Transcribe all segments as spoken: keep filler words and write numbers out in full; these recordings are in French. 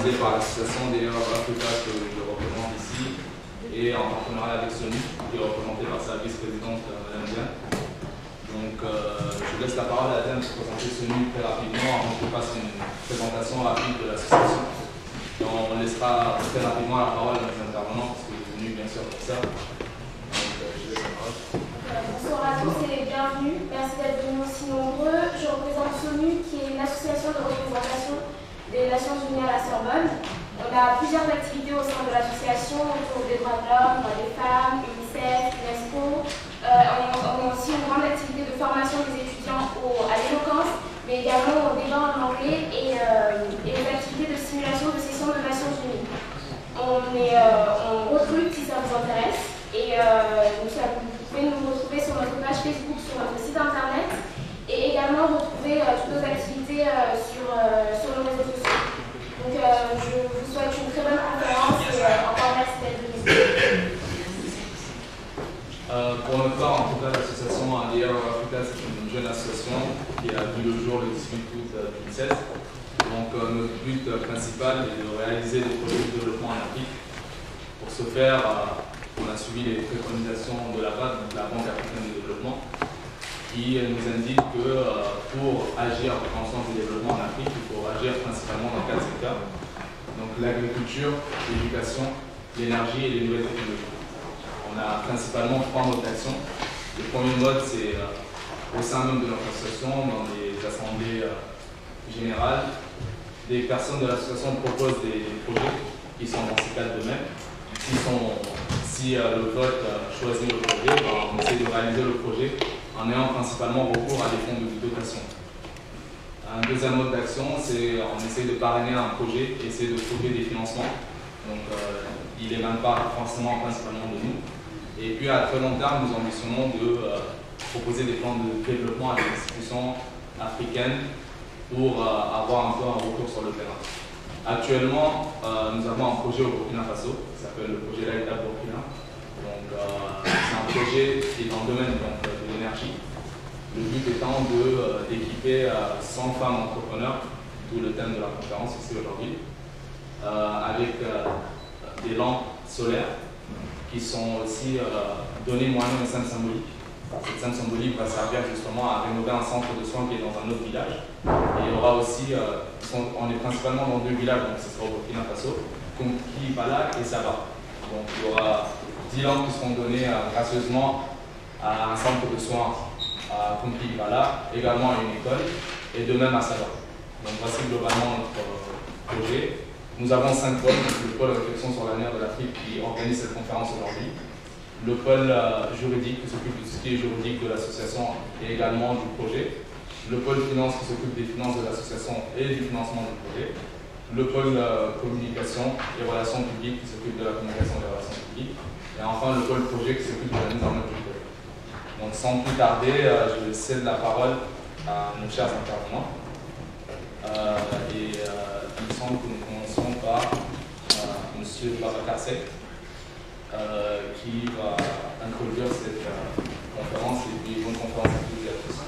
organisé par l'association des Africa que je représente ici et en partenariat avec Sony, qui est représenté par sa vice-présidente Madame Diane. Donc euh, je laisse la parole à Diane pour présenter Sony très rapidement avant que je fasse une présentation rapide de l'association. On laissera très rapidement la parole à nos intervenants parce que vous êtes venus bien sûr pour ça. Donc euh, je laisse la parole. Bonsoir à tous et bienvenue. Merci d'être venus aussi nombreux. Je représente SONU, qui est une association de représentation des Nations Unies à la Sorbonne. On a plusieurs activités au sein de l'association autour des droits de l'homme, des femmes, UNICEF, UNESCO. Euh, on, on a aussi une grande activité de formation des étudiants au, à l'éloquence, mais également au débat en anglais et, euh, et les activités de simulation de sessions de Nations Unies. On, est, euh, on recrute si ça vous intéresse et euh, nous sommes. Vous pouvez nous retrouver sur notre page Facebook, sur notre site internet et également retrouver euh, toutes nos activités euh, sur, euh, sur nos réseaux sociaux. Donc euh, je vous souhaite une très bonne conférence et euh, encore merci d'être venus. Euh, pour notre part, en tout cas, l'association Air Africa, c'est une jeune association qui a vu le jour le dix-huit août deux mille seize. Donc euh, notre but principal est de réaliser des projets de développement en Afrique. Pour ce faire, euh, on a suivi les préconisations de la B A D, donc la Banque africaine de développement, qui nous indique que euh, pour agir en sens de développement en Afrique, il faut agir principalement dans quatre secteurs. Donc l'agriculture, l'éducation, l'énergie et les nouvelles technologies. On a principalement trois modes d'action. Le premier mode, c'est euh, au sein même de notre association, dans les assemblées euh, générales, des personnes de l'association proposent des, des projets qui sont dans ces quatre domaines. Qui sont, si euh, le vote euh, choisit le projet, ben, on essaie de réaliser le projet en ayant principalement recours à des fonds de dotation. Un deuxième mode d'action, c'est on essaie de parrainer un projet et essayer de trouver des financements. Donc euh, il n'émane pas forcément principalement de nous. Et puis à très long terme, nous ambitionnons de euh, proposer des plans de développement à des institutions africaines pour euh, avoir un peu un retour sur le terrain. Actuellement, euh, nous avons un projet au Burkina Faso, qui s'appelle le projet Laïta Burkina. Donc, euh, c'est un projet qui est dans le domaine donc, de l'énergie. Le but étant d'équiper de, euh, cent femmes entrepreneurs, d'où le thème de la conférence ici aujourd'hui, euh, avec euh, des lampes solaires qui sont aussi euh, données moyennant une scène symbolique. Cette scène symbolique va servir justement à rénover un centre de soins qui est dans un autre village. Et il y aura aussi, euh, on est principalement dans deux villages, donc ce sera au Burkina Faso, Konki-Pala et Saba. Donc il y aura dix lampes qui seront données euh, gracieusement à un centre de soins à Konki-Pala, également à une école, et de même à Saba. Donc voici globalement notre euh, projet. Nous avons cinq pôles, le pôle réflexion sur l'avenir de l'Afrique qui organise cette conférence aujourd'hui. Le pôle euh, juridique qui s'occupe de tout ce qui est juridique de l'association et également du projet. Le pôle finance qui s'occupe des finances de l'association et du financement du projet. Le pôle euh, communication et relations publiques qui s'occupe de la communication et des relations publiques. Et enfin le pôle projet qui s'occupe de la mise en œuvre du projet. Donc sans plus tarder, euh, je cède la parole à nos chers intervenants. Euh, et euh, il me semble que nous commençons par euh, M. Babacar Seck. Euh, qui va introduire cette euh, conférence et puis bonne conférence à tous et à tous.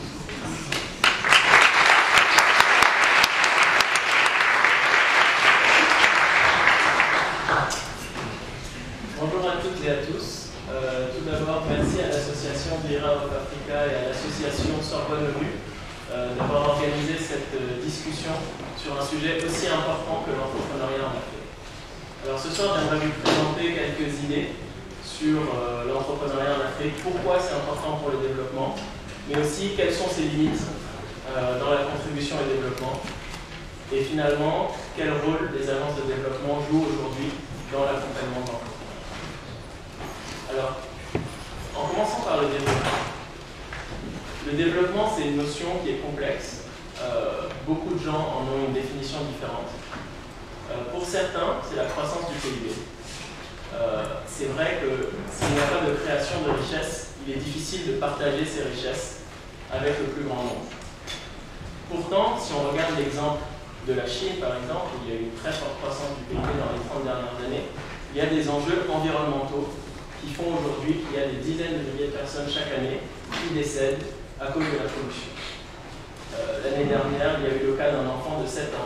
Bonjour à toutes et à tous. Euh, tout d'abord, merci à l'association Vira of Africa et à l'association Sorbonne O N U euh, d'avoir organisé cette euh, discussion sur un sujet aussi important que l'entrepreneuriat en Afrique. Alors ce soir, j'aimerais vous présenter quelques idées sur euh, l'entrepreneuriat en Afrique, pourquoi c'est important pour le développement, mais aussi quelles sont ses limites euh, dans la contribution au développement, et finalement, quel rôle les agences de développement jouent aujourd'hui dans l'accompagnement de l'entrepreneur. Alors, en commençant par le développement. Le développement, c'est une notion qui est complexe. Euh, beaucoup de gens en ont une définition différente. Euh, pour certains, c'est la croissance du P I B. Euh, c'est vrai que s'il n'y a pas de création de richesse, il est difficile de partager ces richesses avec le plus grand nombre. Pourtant, si on regarde l'exemple de la Chine, par exemple, où il y a eu une très forte croissance du P I B dans les trente dernières années, il y a des enjeux environnementaux qui font aujourd'hui qu'il y a des dizaines de milliers de personnes chaque année qui décèdent à cause de la pollution. Euh, L'année dernière, il y a eu le cas d'un enfant de sept ans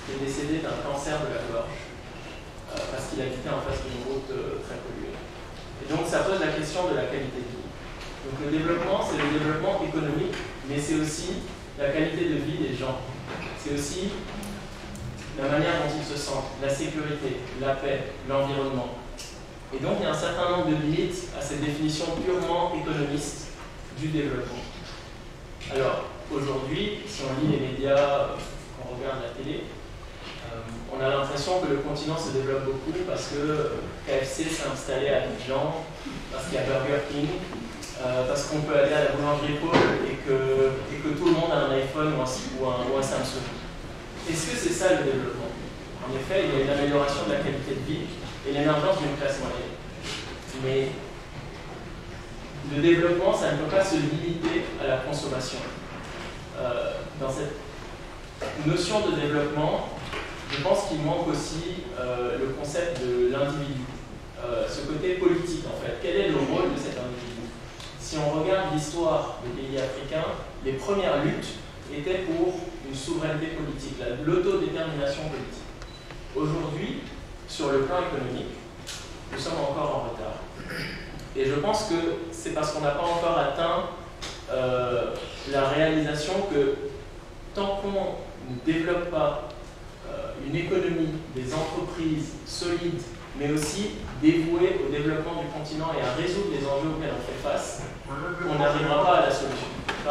qui est décédé d'un cancer de la gorge euh, parce qu'il habitait en face d'une route euh, très polluée. Et donc ça pose la question de la qualité de vie. Donc le développement, c'est le développement économique, mais c'est aussi la qualité de vie des gens. C'est aussi la manière dont ils se sentent, la sécurité, la paix, l'environnement. Et donc il y a un certain nombre de limites à cette définition purement économiste du développement. Alors, aujourd'hui, si on lit les médias, quand on regarde la télé, euh, on a l'impression que le continent se développe beaucoup parce que K F C s'est installé à Abidjan, parce qu'il y a Burger King, euh, parce qu'on peut aller à la boulangerie Paul et que, et que tout le monde a un iPhone ou un, ou un, ou un Samsung. Est-ce que c'est ça le développement? En effet, il y a une amélioration de la qualité de vie et l'émergence d'une classe moyenne. Mais le développement, ça ne peut pas se limiter à la consommation. Euh, dans cette notion de développement, je pense qu'il manque aussi euh, le concept de l'individu, euh, ce côté politique en fait. Quel est le rôle de cet individu? Si on regarde l'histoire des pays africains, les premières luttes étaient pour une souveraineté politique, l'autodétermination politique. Aujourd'hui, sur le plan économique, nous sommes encore en retard. Et je pense que c'est parce qu'on n'a pas encore atteint euh, la réalisation que tant qu'on ne développe pas euh, une économie, des entreprises solides, mais aussi dévouées au développement du continent et à résoudre les enjeux auxquels on fait face, on n'arrivera pas à la solution. Pardon ?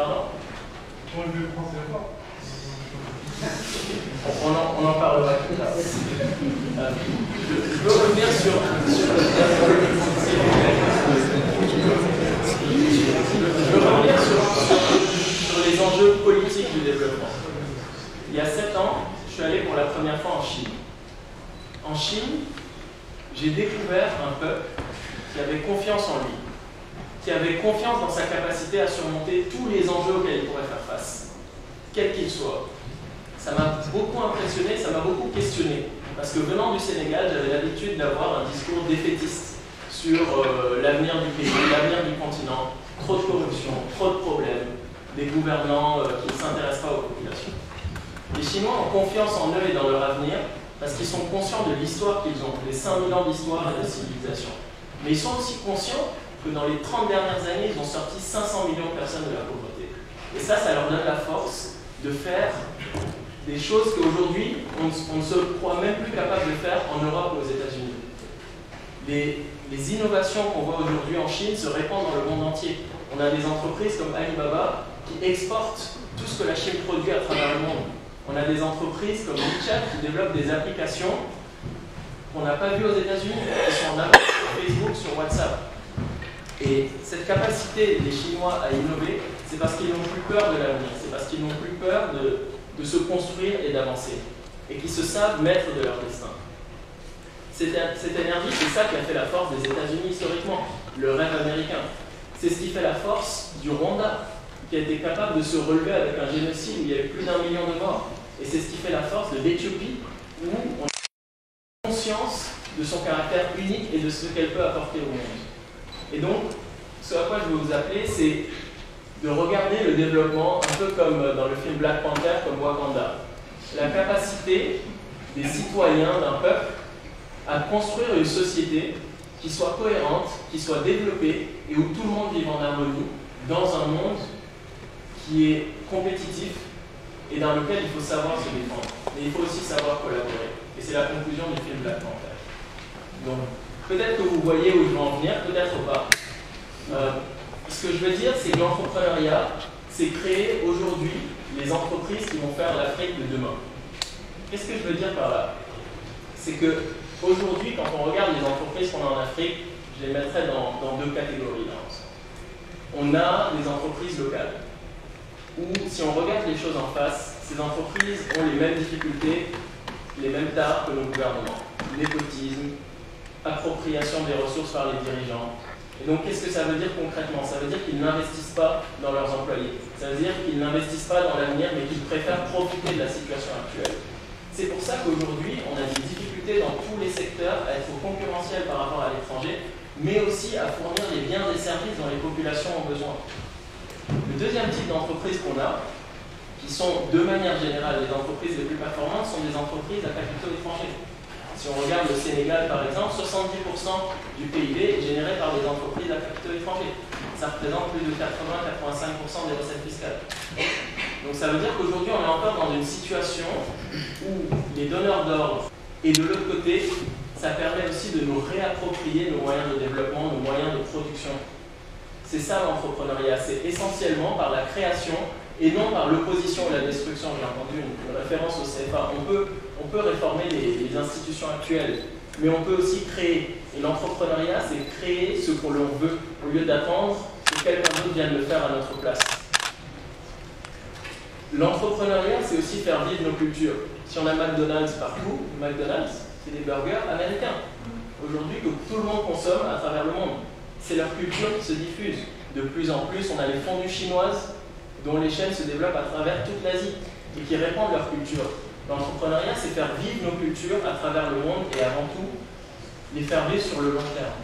On en, on en parlera plus tard. Euh, je, je veux revenir sur, sur, je veux revenir sur, sur, sur les enjeux politiques du développement. Il y a sept ans, je suis allé pour la première fois en Chine. En Chine, j'ai découvert un peuple qui avait confiance en lui, qui avait confiance dans sa capacité à surmonter tous les enjeux auxquels il pourrait faire face, quels qu'ils soient. Ça m'a beaucoup impressionné, ça m'a beaucoup questionné. Parce que venant du Sénégal, j'avais l'habitude d'avoir un discours défaitiste sur euh, l'avenir du pays, l'avenir du continent, trop de corruption, trop de problèmes, des gouvernants euh, qui ne s'intéressent pas aux populations. Les Chinois ont confiance en eux et dans leur avenir parce qu'ils sont conscients de l'histoire qu'ils ont, les cinq mille ans d'histoire et de civilisation. Mais ils sont aussi conscients que dans les trente dernières années, ils ont sorti cinq cents millions de personnes de la pauvreté. Et ça, ça leur donne la force de faire des choses qu'aujourd'hui, on, on ne se croit même plus capable de faire en Europe ou aux États-Unis. Les, les innovations qu'on voit aujourd'hui en Chine se répandent dans le monde entier. On a des entreprises comme Alibaba qui exportent tout ce que la Chine produit à travers le monde. On a des entreprises comme WeChat qui développent des applications qu'on n'a pas vues aux États-Unis, qui sont en avance sur Facebook, sur WhatsApp. Et cette capacité des Chinois à innover, c'est parce qu'ils n'ont plus peur de l'avenir, c'est parce qu'ils n'ont plus peur de de se construire et d'avancer, et qui se savent maîtres de leur destin. Cette, cette énergie, c'est ça qui a fait la force des États-Unis historiquement, le rêve américain. C'est ce qui fait la force du Rwanda, qui a été capable de se relever avec un génocide où il y a eu plus d'un million de morts. Et c'est ce qui fait la force de l'Éthiopie, où on a conscience de son caractère unique et de ce qu'elle peut apporter au monde. Et donc, ce à quoi je veux vous appeler, c'est de regarder le développement un peu comme dans le film Black Panther, comme Wakanda. La capacité des citoyens d'un peuple à construire une société qui soit cohérente, qui soit développée et où tout le monde vive en harmonie dans un monde qui est compétitif et dans lequel il faut savoir se défendre. Mais il faut aussi savoir collaborer. Et c'est la conclusion du film Black Panther. Donc, peut-être que vous voyez où je veux en venir, peut-être pas. Euh, Ce que je veux dire, c'est que l'entrepreneuriat, c'est créer aujourd'hui les entreprises qui vont faire l'Afrique de demain. Qu'est-ce que je veux dire par là? C'est que aujourd'hui, quand on regarde les entreprises qu'on a en Afrique, je les mettrais dans, dans deux catégories. Là. On a des entreprises locales, où si on regarde les choses en face, ces entreprises ont les mêmes difficultés, les mêmes tares que nos gouvernements. Népotisme, appropriation des ressources par les dirigeants. Et donc, qu'est-ce que ça veut dire concrètement? Ça veut dire qu'ils n'investissent pas dans leurs employés. Ça veut dire qu'ils n'investissent pas dans l'avenir, mais qu'ils préfèrent profiter de la situation actuelle. C'est pour ça qu'aujourd'hui, on a des difficultés dans tous les secteurs à être concurrentiels par rapport à l'étranger, mais aussi à fournir les biens et services dont les populations ont besoin. Le deuxième type d'entreprise qu'on a, qui qui sont de manière générale les entreprises les plus performantes, sont des entreprises à capitaux étrangers. Si on regarde le Sénégal par exemple, soixante-dix pour cent du P I B est généré par des entreprises à capitaux étrangers. Ça représente plus de quatre-vingts à quatre-vingt-cinq pour cent des recettes fiscales. Donc ça veut dire qu'aujourd'hui on est encore dans une situation où les donneurs d'ordre, et de l'autre côté, ça permet aussi de nous réapproprier nos moyens de développement, nos moyens de production. C'est ça l'entrepreneuriat, c'est essentiellement par la création et non par l'opposition ou la destruction. J'ai entendu une, une référence au C F A. On peut, on peut réformer les, les institutions actuelles, mais on peut aussi créer. Et l'entrepreneuriat, c'est créer ce que l'on veut, au lieu d'attendre que quelqu'un d'autre vienne le faire à notre place. L'entrepreneuriat, c'est aussi faire vivre nos cultures. Si on a McDonald's partout, McDonald's, c'est des burgers américains. Aujourd'hui, que tout le monde consomme à travers le monde. C'est leur culture qui se diffuse. De plus en plus, on a les fondues chinoises dont les chaînes se développent à travers toute l'Asie et qui répandent leur culture. L'entrepreneuriat, c'est faire vivre nos cultures à travers le monde et avant tout, les faire vivre sur le long terme.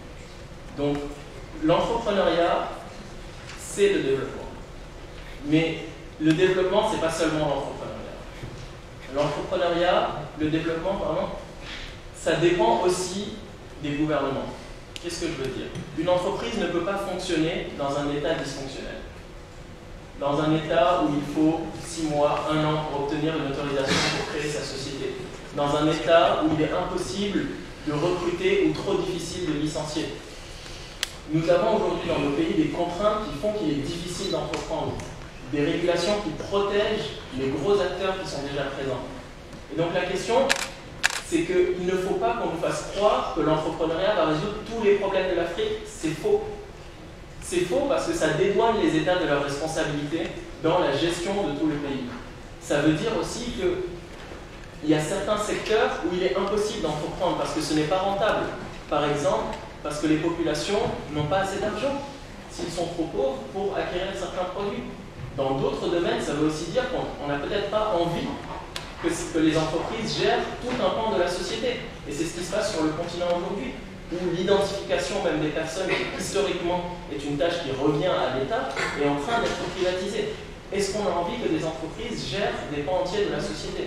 Donc, l'entrepreneuriat, c'est le développement. Mais le développement, c'est pas seulement l'entrepreneuriat. L'entrepreneuriat, le développement, pardon, ça dépend aussi des gouvernements. Qu'est-ce que je veux dire? Une entreprise ne peut pas fonctionner dans un état dysfonctionnel. Dans un état où il faut six mois, un an pour obtenir une autorisation pour créer sa société. Dans un état où il est impossible de recruter ou trop difficile de licencier. Nous avons aujourd'hui dans nos pays des contraintes qui font qu'il est difficile d'entreprendre. Des régulations qui protègent les gros acteurs qui sont déjà présents. Et donc la question, c'est qu'il ne faut pas qu'on nous fasse croire que l'entrepreneuriat va résoudre tous les problèmes de l'Afrique. C'est faux. C'est faux parce que ça dédouane les États de leurs responsabilités dans la gestion de tout le pays. Ça veut dire aussi qu'il y a certains secteurs où il est impossible d'entreprendre parce que ce n'est pas rentable. Par exemple, parce que les populations n'ont pas assez d'argent s'ils sont trop pauvres pour acquérir certains produits. Dans d'autres domaines, ça veut aussi dire qu'on n'a peut-être pas envie que, que les entreprises gèrent tout un pan de la société. Et c'est ce qui se passe sur le continent aujourd'hui, où l'identification même des personnes, qui historiquement est une tâche qui revient à l'État, est en train d'être privatisée. Est-ce qu'on a envie que des entreprises gèrent des pans entiers de la société?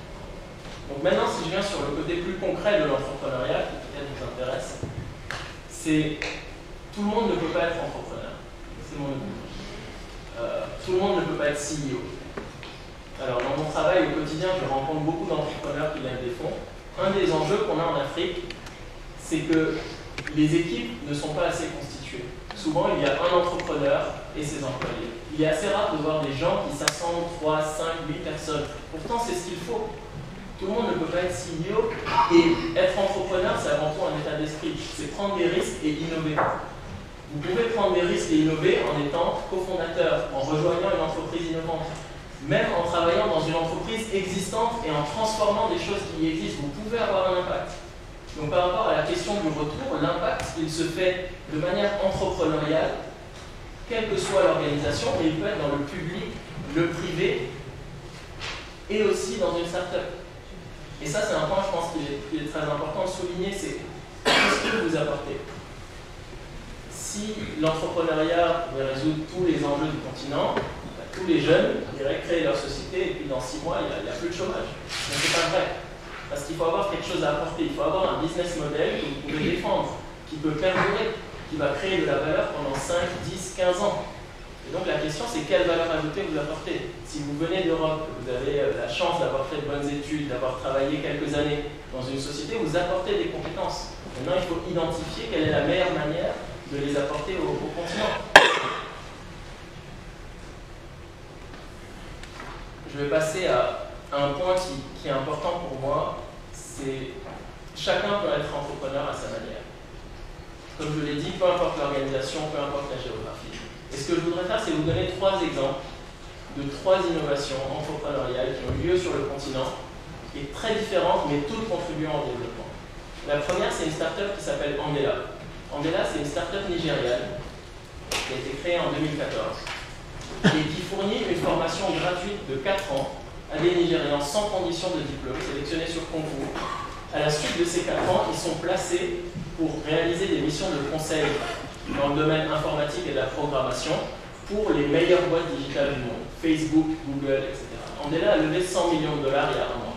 Donc maintenant, si je viens sur le côté plus concret de l'entrepreneuriat, qui peut-être vous intéresse, c'est tout le monde ne peut pas être entrepreneur. C'est mon opinion. Euh, tout le monde ne peut pas être C E O. Alors, dans mon travail au quotidien, je rencontre beaucoup d'entrepreneurs qui lèvent des fonds. Un des enjeux qu'on a en Afrique, c'est que les équipes ne sont pas assez constituées. Souvent, il y a un entrepreneur et ses employés. Il est assez rare de voir des gens qui s'assemblent trois, cinq, huit personnes. Pourtant, c'est ce qu'il faut. Tout le monde ne peut pas être C E O. Et être entrepreneur, c'est avant tout un état d'esprit. C'est prendre des risques et innover. Vous pouvez prendre des risques et innover en étant cofondateur, en rejoignant une entreprise innovante, même en travaillant dans une entreprise existante et en transformant des choses qui existent. Vous pouvez avoir un impact. Donc par rapport à la question du retour, l'impact, il se fait de manière entrepreneuriale, quelle que soit l'organisation, mais il peut être dans le public, le privé, et aussi dans une start-up. Et ça, c'est un point, je pense, qu'il est, qu'il est très important de souligner, c'est qu'est-ce que vous apportez? Si l'entrepreneuriat pouvait résoudre tous les enjeux du continent, bah, tous les jeunes iraient créer leur société et puis dans six mois, il n'y a, a plus de chômage. Mais ce n'est pas vrai. Parce qu'il faut avoir quelque chose à apporter. Il faut avoir un business model que vous pouvez défendre, qui peut perdurer, qui va créer de la valeur pendant cinq, dix, quinze ans. Et donc la question, c'est quelle valeur ajoutée vous apportez. Si vous venez d'Europe, vous avez la chance d'avoir fait de bonnes études, d'avoir travaillé quelques années dans une société, vous apportez des compétences. Maintenant, il faut identifier quelle est la meilleure manière de les apporter au, au continent. Je vais passer à, à un point qui, qui est important pour moi, c'est chacun peut être entrepreneur à sa manière. Comme je l'ai dit, peu importe l'organisation, peu importe la géographie. Et ce que je voudrais faire, c'est vous donner trois exemples de trois innovations entrepreneuriales qui ont lieu sur le continent, et très différentes, mais toutes contribuant au développement. La première, c'est une start-up qui s'appelle Andela. Andela, c'est une start-up nigériane qui a été créée en deux mille quatorze et qui fournit une formation gratuite de quatre ans à des Nigérians sans condition de diplôme, sélectionnés sur concours. À la suite de ces quatre ans, ils sont placés pour réaliser des missions de conseil dans le domaine informatique et de la programmation pour les meilleures boîtes digitales du monde, Facebook, Google, et cetera. Andela a levé cent millions de dollars il y a un mois.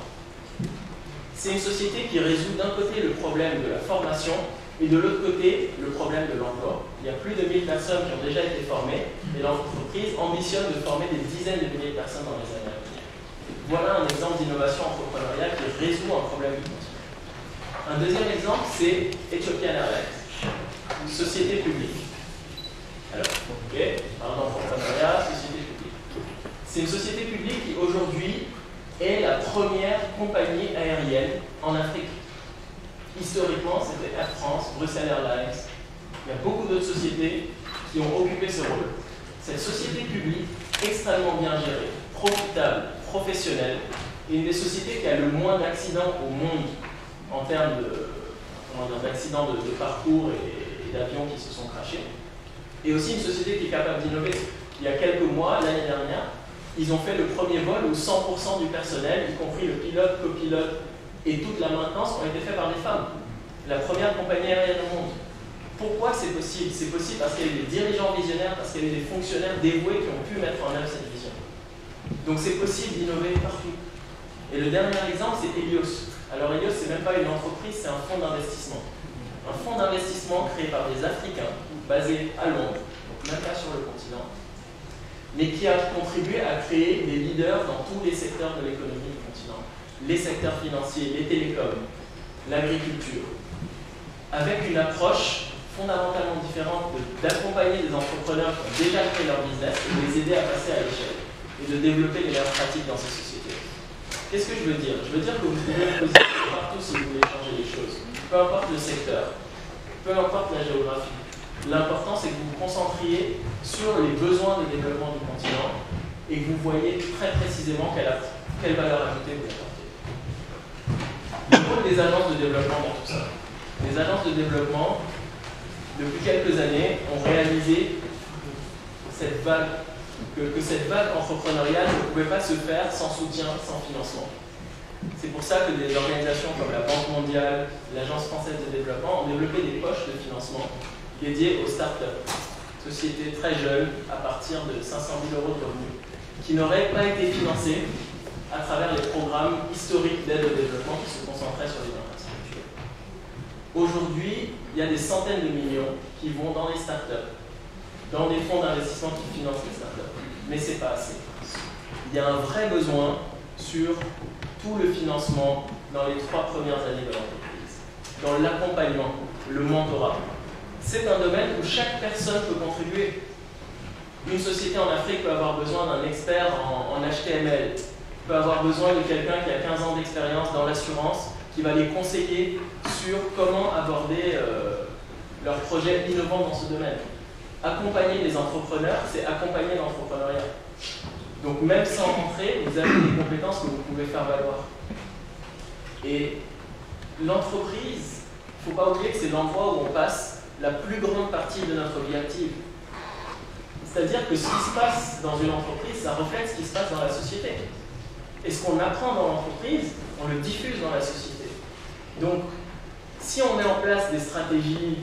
C'est une société qui résout d'un côté le problème de la formation et de l'autre côté le problème de l'emploi. Il y a plus de mille personnes qui ont déjà été formées et l'entreprise ambitionne de former des dizaines de milliers de personnes dans les années à venir. Voilà un exemple d'innovation entrepreneuriale qui résout un problème du continent. Un deuxième exemple, c'est Ethiopian Airlines, une société publique. Alors, ok, pardon, entrepreneuriat, société publique. C'est une société publique qui aujourd'hui est la première compagnie aérienne en Afrique. Historiquement, c'était Air France, Bruxelles Airlines. Il y a beaucoup d'autres sociétés qui ont occupé ce rôle. Cette société publique, extrêmement bien gérée, profitable, professionnelle, est une des sociétés qui a le moins d'accidents au monde en termes d'accidents de, de parcours et, et d'avions qui se sont crashés. Et aussi une société qui est capable d'innover. Il y a quelques mois, l'année dernière, ils ont fait le premier vol où cent pour cent du personnel, y compris le pilote, copilote et toute la maintenance, ont été faits par des femmes. La première compagnie aérienne au monde. Pourquoi c'est possible? C'est possible parce qu'il y a des dirigeants visionnaires, parce qu'il y a des fonctionnaires dévoués qui ont pu mettre en œuvre cette vision. Donc c'est possible d'innover partout. Et le dernier exemple, c'est Helios. Alors Helios, c'est même pas une entreprise, c'est un fonds d'investissement. Un fonds d'investissement créé par des Africains, basé à Londres, donc même pas sur le continent, mais qui a contribué à créer des leaders dans tous les secteurs de l'économie du continent. Les secteurs financiers, les télécoms, l'agriculture, avec une approche fondamentalement différente d'accompagner des entrepreneurs qui ont déjà créé leur business et de les aider à passer à l'échelle et de développer les meilleures pratiques dans ces sociétés. Qu'est-ce que je veux dire? Je veux dire que vous pouvez vous positionner partout si vous voulez changer les choses, peu importe le secteur, peu importe la géographie. L'important, c'est que vous vous concentriez sur les besoins de développement du continent et que vous voyez très précisément quelle, quelle valeur ajoutée vous apportez. Le rôle des agences de développement dans tout ça. Les agences de développement, depuis quelques années, ont réalisé cette vague, que, que cette vague entrepreneuriale ne pouvait pas se faire sans soutien, sans financement. C'est pour ça que des organisations comme la Banque mondiale, l'Agence française de développement ont développé des poches de financement dédiées aux startups, sociétés très jeunes à partir de cinq cent mille euros de revenus, qui n'auraient pas été financées à travers les programmes historiques d'aide au développement qui se concentraient sur les infrastructures. Aujourd'hui, il y a des centaines de millions qui vont dans les startups, dans des fonds d'investissement qui financent les startups, mais ce n'est pas assez. Il y a un vrai besoin sur tout le financement dans les trois premières années de l'entreprise, dans l'accompagnement, le mentorat. C'est un domaine où chaque personne peut contribuer. Une société en Afrique peut avoir besoin d'un expert en, en H T M L, peut avoir besoin de quelqu'un qui a quinze ans d'expérience dans l'assurance, qui va les conseiller sur comment aborder euh, leurs projets innovants dans ce domaine. Accompagner les entrepreneurs, c'est accompagner l'entrepreneuriat. Donc même sans rentrer, vous avez des compétences que vous pouvez faire valoir. Et l'entreprise, il ne faut pas oublier que c'est l'endroit où on passe la plus grande partie de notre vie active. C'est-à-dire que ce qui se passe dans une entreprise, ça reflète ce qui se passe dans la société. Et ce qu'on apprend dans l'entreprise, on le diffuse dans la société. Donc, si on met en place des stratégies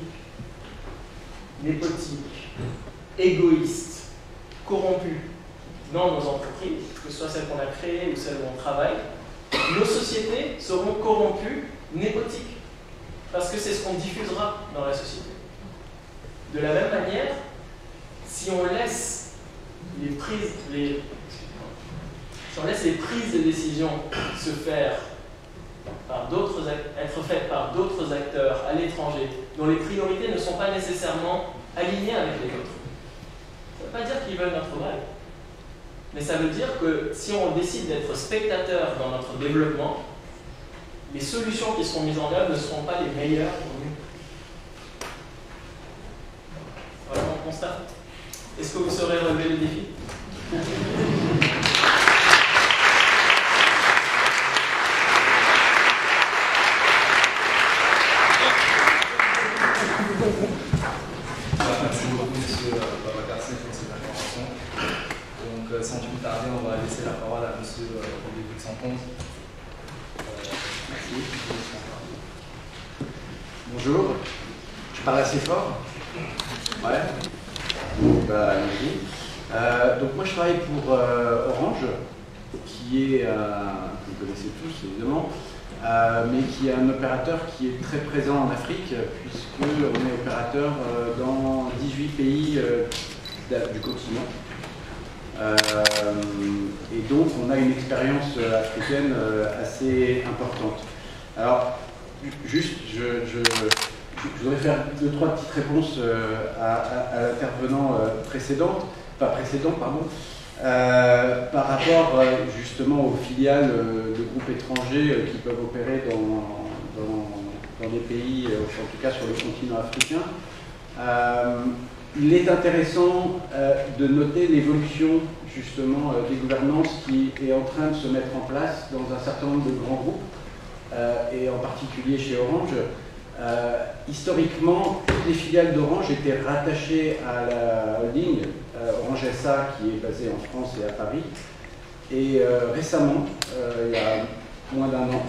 népotiques, égoïstes, corrompues dans nos entreprises, que ce soit celles qu'on a créées ou celles où on travaille, nos sociétés seront corrompues, népotiques. Parce que c'est ce qu'on diffusera dans la société. De la même manière, si on laisse les prises, les, si on laisse les prises de décision se faire par d'autres, être faites par d'autres acteurs à l'étranger, dont les priorités ne sont pas nécessairement alignées avec les autres, ça ne veut pas dire qu'ils veulent notre mal. Mais ça veut dire que si on décide d'être spectateur dans notre développement, les solutions qui seront mises en œuvre ne seront pas les meilleures pour nous. Voilà mon constat. Est-ce que vous saurez relever le défi? Merci beaucoup, monsieur Babacar-Sy, pour cette information. Donc, sans plus tarder, on va laisser la parole à monsieur Olivier Buxenconte. Merci. Bonjour. Je parle assez fort. Ouais. Bah, merci. Euh, donc moi je travaille pour euh, Orange, qui est, euh, que vous connaissez tous évidemment, euh, mais qui est un opérateur qui est très présent en Afrique, puisqu'on est opérateur euh, dans dix-huit pays euh, du continent. Euh, et donc on a une expérience africaine euh, assez importante. Alors, juste, je, je, je voudrais faire deux, trois petites réponses euh, à, à, à l'intervenant euh, précédente, pas précédent, pardon, euh, par rapport euh, justement aux filiales euh, de groupes étrangers euh, qui peuvent opérer dans, dans, dans des pays, euh, en tout cas sur le continent africain. Euh, il est intéressant euh, de noter l'évolution justement euh, des gouvernances qui est en train de se mettre en place dans un certain nombre de grands groupes. Euh, et en particulier chez Orange. Euh, historiquement, toutes les filiales d'Orange étaient rattachées à la holding euh, Orange S A, qui est basée en France et à Paris. Et euh, récemment, euh, il y a moins d'un an,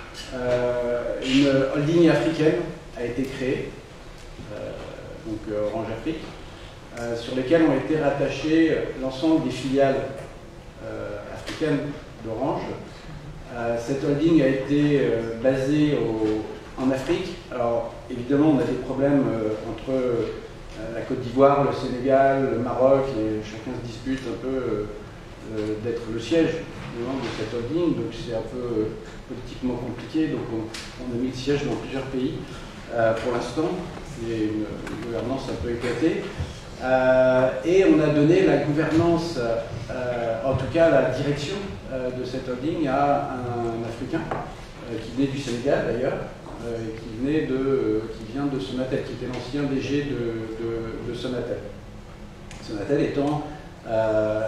euh, une holding africaine a été créée, euh, donc euh, Orange Afrique, euh, sur lesquelles ont été rattachées l'ensemble des filiales euh, africaines d'Orange. Euh, cette holding a été euh, basée au, en Afrique. Alors évidemment, on a des problèmes euh, entre euh, la Côte d'Ivoire, le Sénégal, le Maroc, et chacun se dispute un peu euh, d'être le siège de cette holding, donc c'est un peu euh, politiquement compliqué. Donc on, on a mis le siège dans plusieurs pays euh, pour l'instant. C'est une, une gouvernance un peu éclatée. Euh, et on a donné la gouvernance, euh, en tout cas la direction euh, de cette holding à un, un Africain euh, qui venait du Sénégal d'ailleurs, euh, et qui, venait de, euh, qui vient de Sonatel, qui était l'ancien D G de, de, de Sonatel. Sonatel étant euh,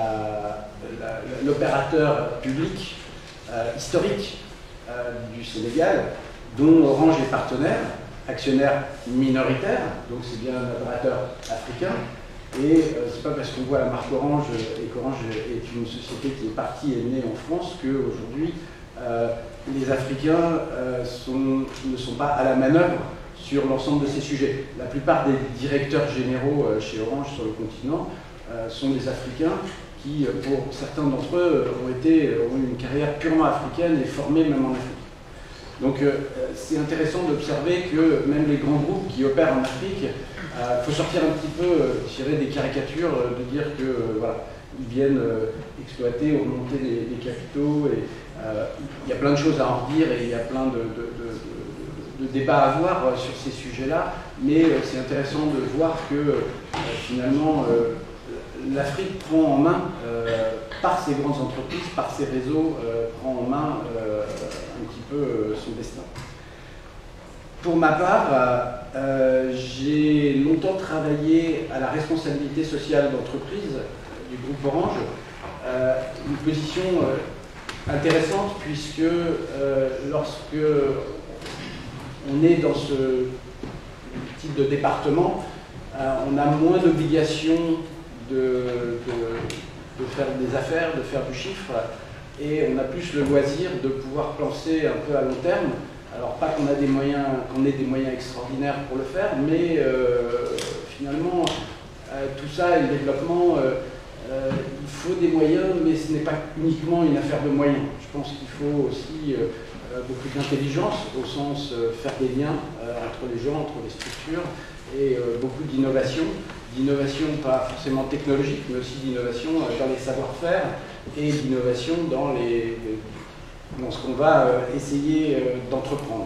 l'opérateur public euh, historique euh, du Sénégal, dont Orange est partenaire, actionnaire minoritaire, donc c'est bien un opérateur africain. Et euh, c'est pas parce qu'on voit la marque Orange et qu'Orange est une société qui est partie et née en France qu'aujourd'hui euh, les Africains euh, sont, ne sont pas à la manœuvre sur l'ensemble de ces sujets. La plupart des directeurs généraux euh, chez Orange sur le continent euh, sont des Africains qui, pour certains d'entre eux, ont, été, ont eu une carrière purement africaine et formés même en Afrique. Donc euh, c'est intéressant d'observer que même les grands groupes qui opèrent en Afrique, il euh, faut sortir un petit peu, euh, je dirais, des caricatures, euh, de dire que euh, voilà, ils viennent euh, exploiter, augmenter les, les capitaux. Et euh, il y a plein de choses à en redire et il y a plein de, de, de, de, de débats à avoir euh, sur ces sujets-là. Mais euh, c'est intéressant de voir que euh, finalement euh, l'Afrique prend en main, euh, par ses grandes entreprises, par ses réseaux, euh, prend en main euh, un petit peu euh, son destin. Pour ma part, euh, j'ai longtemps travaillé à la responsabilité sociale d'entreprise du groupe Orange, euh, une position euh, intéressante puisque euh, lorsque on est dans ce type de département, euh, on a moins d'obligations de, de, de faire des affaires, de faire du chiffre, et on a plus le loisir de pouvoir penser un peu à long terme. Alors pas qu'on a des moyens, qu'on ait des moyens extraordinaires pour le faire, mais euh, finalement euh, tout ça et le développement, euh, euh, il faut des moyens, mais ce n'est pas uniquement une affaire de moyens. Je pense qu'il faut aussi euh, beaucoup d'intelligence, au sens euh, faire des liens euh, entre les gens, entre les structures, et euh, beaucoup d'innovation. D'innovation pas forcément technologique, mais aussi d'innovation euh, dans les savoir-faire et d'innovation dans, les, dans ce qu'on va euh, essayer euh, d'entreprendre.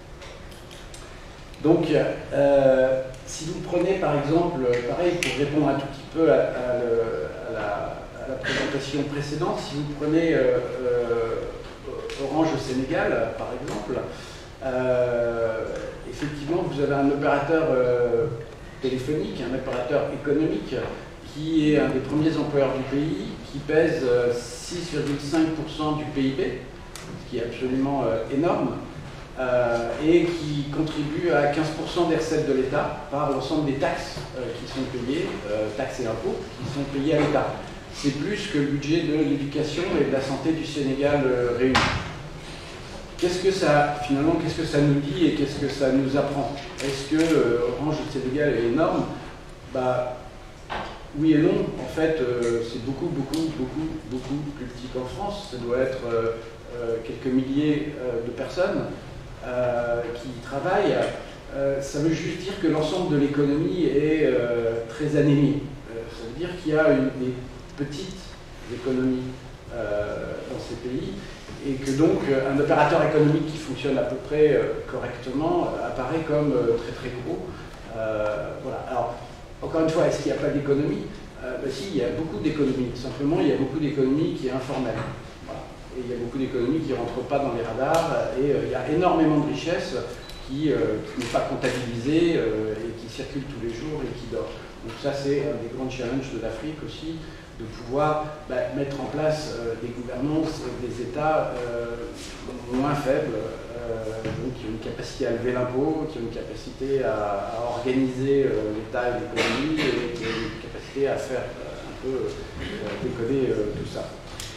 Donc, euh, si vous prenez par exemple, pareil, pour répondre un tout petit peu à, à, le, à, la, à la présentation précédente, si vous prenez euh, euh, Orange au Sénégal, par exemple, euh, effectivement, vous avez un opérateur euh, téléphonique, un opérateur économique qui est un des premiers employeurs du pays, qui pèse six virgule cinq pour cent du P I B, ce qui est absolument euh, énorme, euh, et qui contribue à quinze pour cent des recettes de l'État par l'ensemble des taxes euh, qui sont payées, euh, taxes et impôts, qui sont payés à l'État. C'est plus que le budget de l'éducation et de la santé du Sénégal euh, réunis. Qu'est-ce que ça, finalement, qu'est-ce que ça nous dit et qu'est-ce que ça nous apprend? Est-ce que euh, Orange au Sénégal est énorme? Bah, oui et non. En fait, euh, c'est beaucoup, beaucoup, beaucoup, beaucoup plus petit qu'en France. Ça doit être euh, euh, quelques milliers euh, de personnes euh, qui y travaillent. Euh, ça veut juste dire que l'ensemble de l'économie est euh, très anémie. Euh, ça veut dire qu'il y a une, des petites économies euh, dans ces pays et que donc un opérateur économique qui fonctionne à peu près euh, correctement euh, apparaît comme euh, très très gros. Euh, voilà. Alors, encore une fois, est-ce qu'il n'y a pas d'économie? euh, ben, Si, il y a beaucoup d'économie. Simplement, il y a beaucoup d'économie qui est informelle. Voilà. Et il y a beaucoup d'économie qui ne rentrent pas dans les radars. Et euh, il y a énormément de richesses qui, euh, qui n'est pas comptabilisée euh, et qui circule tous les jours et qui dort. Donc ça, c'est un des grands challenges de l'Afrique aussi, de pouvoir bah, mettre en place euh, des gouvernances, euh, des États euh, moins faibles, euh, donc qui ont une capacité à lever l'impôt, qui ont une capacité à, à organiser euh, l'État et l'économie, et qui ont une capacité à faire euh, un peu euh, décoller euh, tout ça.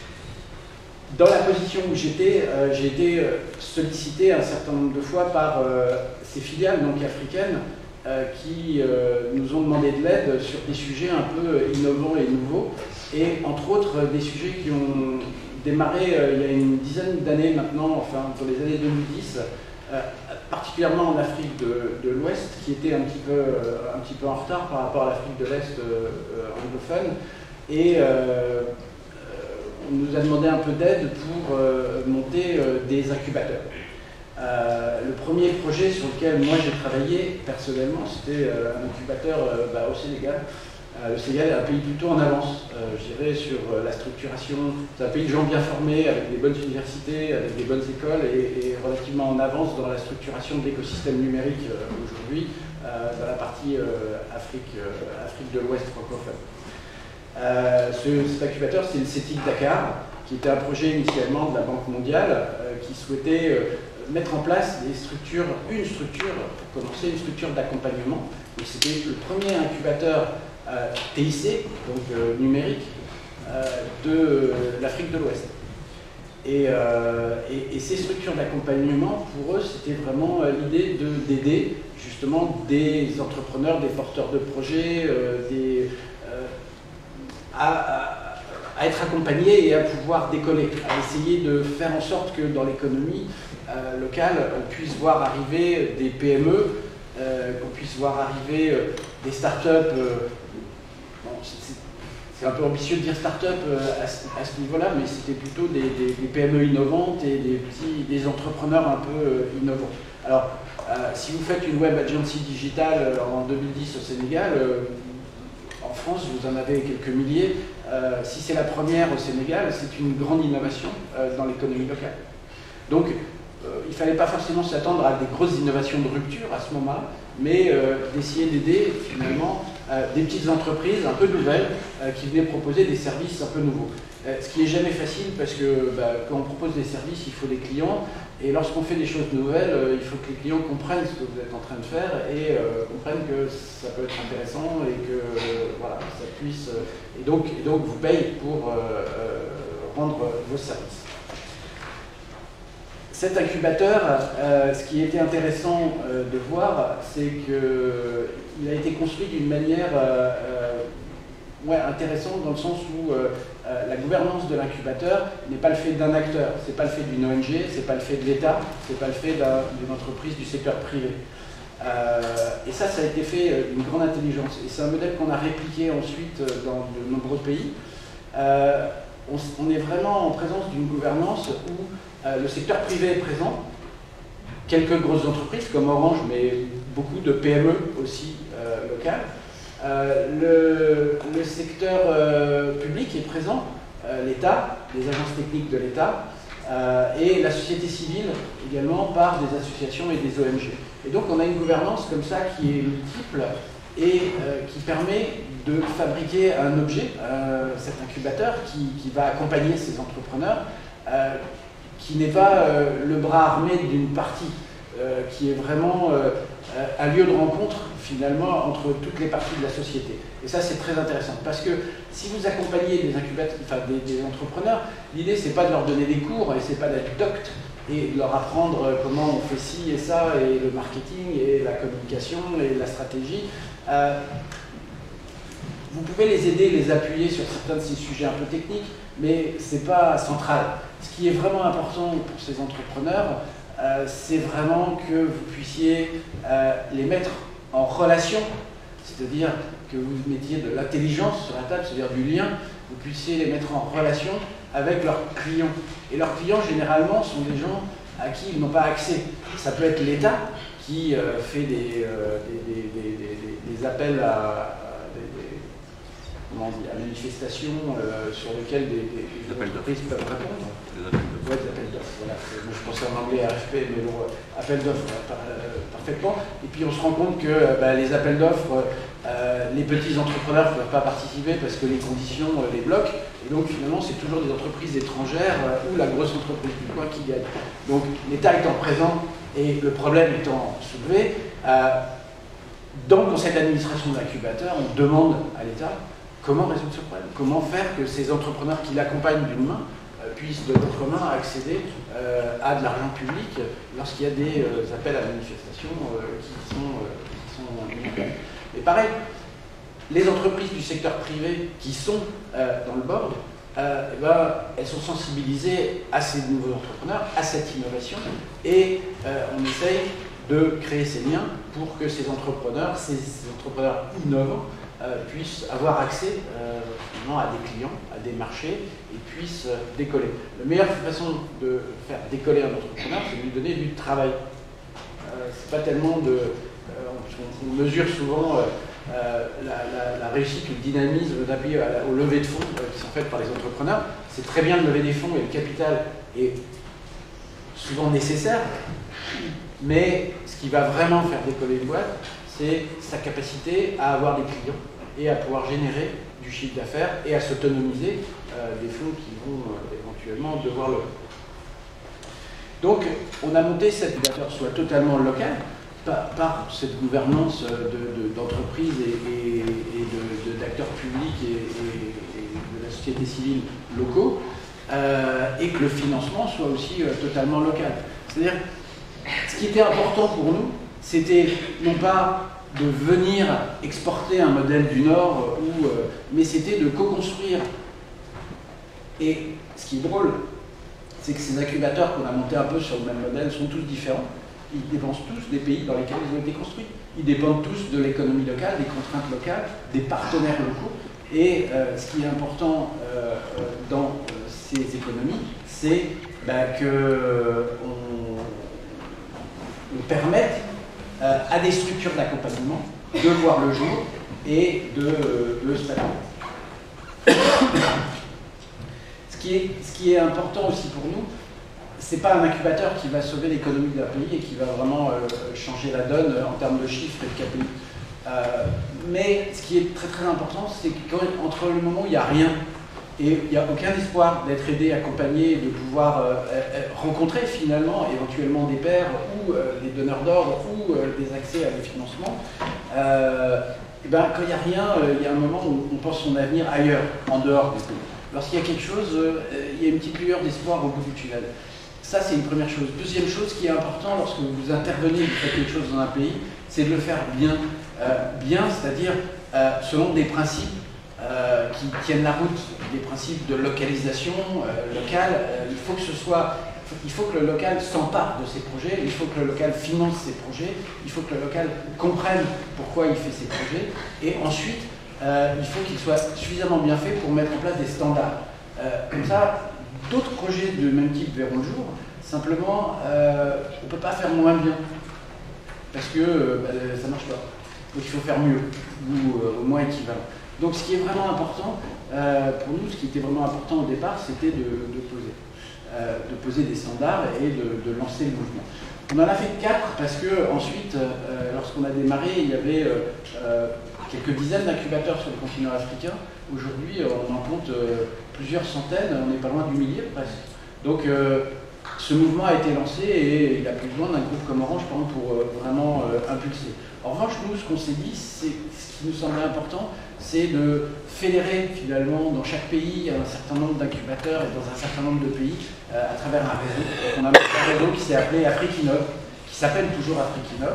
Dans la position où j'étais, euh, j'ai été sollicité un certain nombre de fois par euh, ces filiales donc africaines euh, qui euh, nous ont demandé de l'aide sur des sujets un peu innovants et nouveaux, et entre autres des sujets qui ont démarré euh, il y a une dizaine d'années maintenant, enfin pour les années deux mille dix, euh, particulièrement en Afrique de, de l'Ouest, qui était un petit, peu, euh, un petit peu en retard par rapport à l'Afrique de l'Est euh, euh, anglophone, et euh, on nous a demandé un peu d'aide pour euh, monter euh, des incubateurs. Euh, le premier projet sur lequel moi j'ai travaillé personnellement, c'était euh, un incubateur euh, bah, au Sénégal. Euh, le Sénégal est un pays plutôt en avance, euh, je dirais, sur euh, la structuration. C'est un pays de gens bien formés, avec des bonnes universités, avec des bonnes écoles, et, et relativement en avance dans la structuration de l'écosystème numérique euh, aujourd'hui, euh, dans la partie euh, Afrique, euh, Afrique de l'Ouest francophone. Euh, ce, cet incubateur, c'est le CETIC Dakar, qui était un projet initialement de la Banque mondiale, euh, qui souhaitait euh, mettre en place des structures, une structure, pour commencer, une structure d'accompagnement. C'était le premier incubateur euh, T I C, donc euh, numérique, euh, de euh, l'Afrique de l'Ouest. Et, euh, et, et ces structures d'accompagnement, pour eux, c'était vraiment euh, l'idée d'aider justement des entrepreneurs, des porteurs de projets, euh, des... Euh, À, à, à être accompagné et à pouvoir décoller, à essayer de faire en sorte que dans l'économie euh, locale, on puisse voir arriver des P M E, euh, qu'on puisse voir arriver euh, des startups. Euh, bon, c'est un peu ambitieux de dire start-up euh, à ce, à ce niveau-là, mais c'était plutôt des, des, des P M E innovantes et des, petits, des entrepreneurs un peu euh, innovants. Alors, euh, si vous faites une web agency digitale euh, en deux mille dix au Sénégal, euh, en France, vous en avez quelques milliers. Euh, si c'est la première au Sénégal, c'est une grande innovation euh, dans l'économie locale. Donc, euh, il ne fallait pas forcément s'attendre à des grosses innovations de rupture à ce moment-là, mais euh, d'essayer d'aider finalement euh, des petites entreprises un peu nouvelles euh, qui venaient proposer des services un peu nouveaux. Euh, ce qui n'est jamais facile parce que bah, quand on propose des services, il faut des clients. Et lorsqu'on fait des choses nouvelles, euh, il faut que les clients comprennent ce que vous êtes en train de faire et euh, comprennent que ça peut être intéressant et que euh, voilà, ça puisse... Euh, et, donc, et donc vous payez pour euh, euh, rendre vos services. Cet incubateur, euh, ce qui était intéressant euh, de voir, c'est qu'il a été construit d'une manière euh, euh, ouais, intéressante dans le sens où euh, euh, la gouvernance de l'incubateur n'est pas le fait d'un acteur, c'est pas le fait d'une O N G, c'est pas le fait de l'État, c'est pas le fait d'une entreprise du secteur privé. Euh, et ça, ça a été fait d'une grande intelligence. Et c'est un modèle qu'on a répliqué ensuite dans de nombreux pays. Euh, on, on est vraiment en présence d'une gouvernance où euh, le secteur privé est présent, quelques grosses entreprises comme Orange, mais beaucoup de P M E aussi euh, locales. Euh, le, le secteur euh, public est présent, euh, l'État, les agences techniques de l'État, euh, et la société civile également par des associations et des O N G. Et donc on a une gouvernance comme ça qui est multiple et euh, qui permet de fabriquer un objet, euh, cet incubateur, qui, qui va accompagner ces entrepreneurs, euh, qui n'est pas euh, le bras armé d'une partie, euh, qui est vraiment euh, un lieu de rencontre finalement entre toutes les parties de la société. Et ça c'est très intéressant parce que si vous accompagnez des incubateurs, enfin des, des entrepreneurs, l'idée c'est pas de leur donner des cours et c'est pas d'être docte et de leur apprendre comment on fait ci et ça et le marketing et la communication et la stratégie. Euh, Vous pouvez les aider, les appuyer sur certains de ces sujets un peu techniques, mais ce n'est pas central. Ce qui est vraiment important pour ces entrepreneurs, euh, c'est vraiment que vous puissiez euh, les mettre en relation, c'est-à-dire que vous mettiez de l'intelligence sur la table, c'est-à-dire du lien, vous puissiez les mettre en relation avec leurs clients. Et leurs clients, généralement, sont des gens à qui ils n'ont pas accès. Ça peut être l'État qui euh, fait des, euh, des, des, des, des, des appels à, à, des, des, comment on dit, à manifestations euh, sur lesquelles des, des, des entreprises peuvent répondre. Des appels d'offres. Ouais, des appels d'offres, voilà. Je pensais en anglais R F P, mais bon, appels d'offres, par, euh, parfaitement. Et puis on se rend compte que euh, bah, les appels d'offres, euh, les petits entrepreneurs ne peuvent pas participer parce que les conditions euh, les bloquent. Et donc finalement, c'est toujours des entreprises étrangères euh, ou la grosse entreprise du coin qui gagne. Donc l'État étant présent et le problème étant soulevé, euh, dans le conseil d'administration de l'incubateur, on demande à l'État comment résoudre ce problème, comment faire que ces entrepreneurs qui l'accompagnent d'une main euh, puissent de l'autre main accéder euh, à de l'argent public lorsqu'il y a des euh, appels à manifestation euh, qui sont, euh, qui sont euh, et pareil, les entreprises du secteur privé qui sont euh, dans le board, euh, eh ben, elles sont sensibilisées à ces nouveaux entrepreneurs, à cette innovation, et euh, on essaye de créer ces liens pour que ces entrepreneurs, ces, ces entrepreneurs innovants, euh, puissent avoir accès euh, à des clients, à des marchés, et puissent euh, décoller. La meilleure façon de faire décoller un entrepreneur, c'est de lui donner du travail. Euh, c'est pas tellement de... Euh, on, on mesure souvent... Euh, Euh, la, la, la réussite, le dynamisme d'appui aux levées de fonds euh, qui sont faites par les entrepreneurs. C'est très bien de lever des fonds et le capital est souvent nécessaire, mais ce qui va vraiment faire décoller une boîte, c'est sa capacité à avoir des clients et à pouvoir générer du chiffre d'affaires et à s'autonomiser euh, des fonds qui vont euh, éventuellement devoir le... Donc, on a monté cette incubateur soit totalement local, Par, par cette gouvernance d'entreprise de, de, et, et, et d'acteurs publics et, et, et de la société civile locaux, euh, et que le financement soit aussi euh, totalement local. C'est-à-dire, ce qui était important pour nous, c'était non pas de venir exporter un modèle du Nord, ou, euh, mais c'était de co-construire. Et ce qui est drôle, c'est que ces incubateurs qu'on a montés un peu sur le même modèle sont tous différents. Ils dépendent tous des pays dans lesquels ils ont été construits. Ils dépendent tous de l'économie locale, des contraintes locales, des partenaires locaux. Et euh, ce qui est important euh, dans euh, ces économies, c'est bah, qu'on on permette euh, à des structures d'accompagnement de voir le jour et de, de se mettre. Ce qui est, ce qui est important aussi pour nous, c'est pas un incubateur qui va sauver l'économie d'un pays et qui va vraiment euh, changer la donne en termes de chiffres et de K P I. Euh, mais ce qui est très très important, c'est qu'entre le moment où il n'y a rien et il n'y a aucun espoir d'être aidé, accompagné, de pouvoir euh, rencontrer finalement éventuellement des pairs ou euh, des donneurs d'ordre ou euh, des accès à des financements, euh, et ben, quand il n'y a rien, euh, il y a un moment où on pense son avenir ailleurs, en dehors du pays. Lorsqu'il y a quelque chose, euh, il y a une petite lueur d'espoir au bout du tunnel. Ça, c'est une première chose. Deuxième chose qui est important lorsque vous intervenez, vous faites quelque chose dans un pays, c'est de le faire bien. Euh, bien, c'est-à-dire euh, selon des principes euh, qui tiennent la route, des principes de localisation euh, locale. Euh, il faut que ce soit, il faut que le local s'empare de ces projets, il faut que le local finance ces projets, il faut que le local comprenne pourquoi il fait ces projets, et ensuite, euh, il faut qu'il soit suffisamment bien fait pour mettre en place des standards. Euh, comme ça, d'autres projets de même type verront le jour, simplement, euh, on ne peut pas faire moins bien, parce que euh, bah, ça ne marche pas. Donc il faut faire mieux, ou euh, au moins équivalent. Donc ce qui est vraiment important, euh, pour nous, ce qui était vraiment important au départ, c'était de, de poser. Euh, de poser des standards et de, de lancer le mouvement. On en a fait quatre parce que ensuite, euh, lorsqu'on a démarré, il y avait euh, euh, quelques dizaines d'incubateurs sur le continent africain. Aujourd'hui, on en compte euh, plusieurs centaines, on n'est pas loin du millier presque. Donc euh, ce mouvement a été lancé et il a plus besoin d'un groupe comme Orange par exemple, pour euh, vraiment euh, impulser. En revanche, nous, ce qu'on s'est dit, c'est ce qui nous semblait important, c'est de fédérer finalement dans chaque pays un certain nombre d'incubateurs et dans un certain nombre de pays euh, à travers un réseau. Donc, on a un réseau qui s'est appelé Afrique Innov, qui s'appelle toujours Afrique Innov,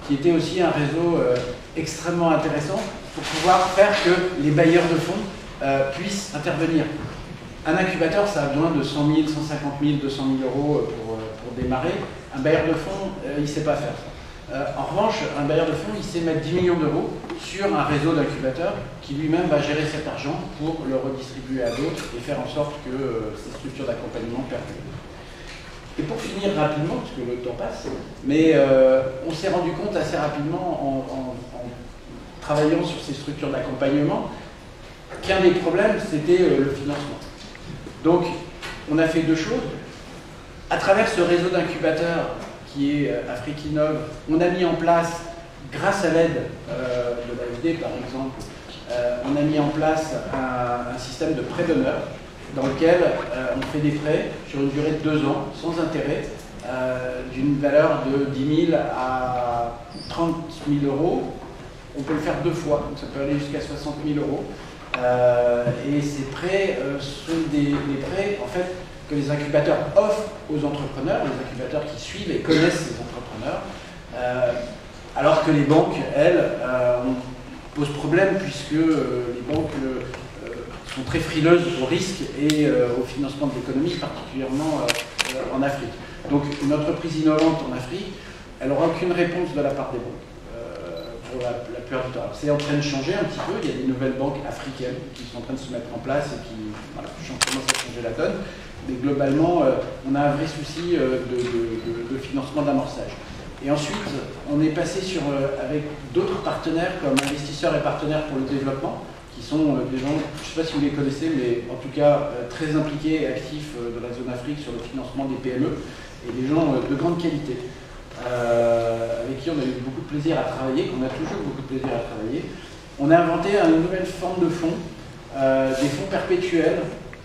qui était aussi un réseau euh, extrêmement intéressant pour pouvoir faire que les bailleurs de fonds euh, puissent intervenir. Un incubateur, ça a besoin de cent mille, cent cinquante mille, deux cent mille euros pour, pour démarrer. Un bailleur de fonds, euh, il ne sait pas faire ça. Euh, en revanche, un bailleur de fonds, il sait mettre dix millions d'euros sur un réseau d'incubateurs qui lui-même va gérer cet argent pour le redistribuer à d'autres et faire en sorte que euh, ces structures d'accompagnement perdurent. Et pour finir rapidement, parce que le temps passe, mais euh, on s'est rendu compte assez rapidement en, en, en travaillant sur ces structures d'accompagnement qu'un des problèmes, c'était euh, le financement. Donc, on a fait deux choses. À travers ce réseau d'incubateurs qui est euh, Afriquinov, on a mis en place, grâce à l'aide euh, de l'A F D par exemple, euh, on a mis en place un, un système de prêt d'honneur dans lequel euh, on fait des prêts sur une durée de deux ans, sans intérêt, euh, d'une valeur de dix mille à trente mille euros. On peut le faire deux fois, donc ça peut aller jusqu'à soixante mille euros. Euh, et ces prêts euh, sont des, des prêts en fait, que les incubateurs offrent aux entrepreneurs, les incubateurs qui suivent et connaissent ces entrepreneurs, euh, alors que les banques, elles, euh, posent problème puisque euh, les banques euh, sont très frileuses au risque et euh, au financement de l'économie, particulièrement euh, euh, en Afrique. Donc une entreprise innovante en Afrique, elle n'aura aucune réponse de la part des banques. Pour la, la plupart du temps. C'est en train de changer un petit peu, il y a des nouvelles banques africaines qui sont en train de se mettre en place et qui voilà, commencent à changer la donne. Mais globalement, euh, on a un vrai souci euh, de, de, de, de financement d'amorçage. Et ensuite, on est passé sur, euh, avec d'autres partenaires comme investisseurs et partenaires pour le développement, qui sont euh, des gens, je ne sais pas si vous les connaissez, mais en tout cas euh, très impliqués et actifs euh, de la zone Afrique sur le financement des P M E, et des gens euh, de grande qualité. Euh, avec qui on a eu beaucoup de plaisir à travailler, qu'on a toujours beaucoup de plaisir à travailler. On a inventé une nouvelle forme de fonds, euh, des fonds perpétuels,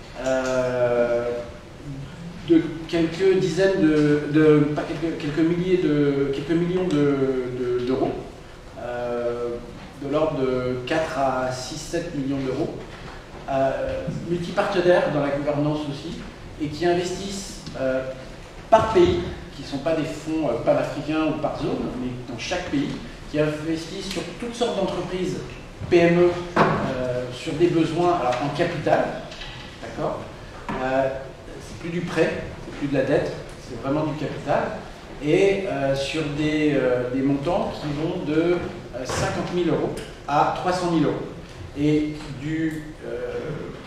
euh, de quelques dizaines de, de pas quelques, quelques milliers de, quelques millions d'euros, de, de, euh, de l'ordre de quatre à six, sept millions d'euros, euh, multipartenaires dans la gouvernance aussi, et qui investissent euh, par pays, qui ne sont pas des fonds euh, panafricains ou par zone, mais dans chaque pays, qui investissent sur toutes sortes d'entreprises, P M E, euh, sur des besoins alors, en capital, d'accord euh, c'est plus du prêt, c'est plus de la dette, c'est vraiment du capital, et euh, sur des, euh, des montants qui vont de euh, cinquante mille euros à trois cent mille euros. Et du, euh,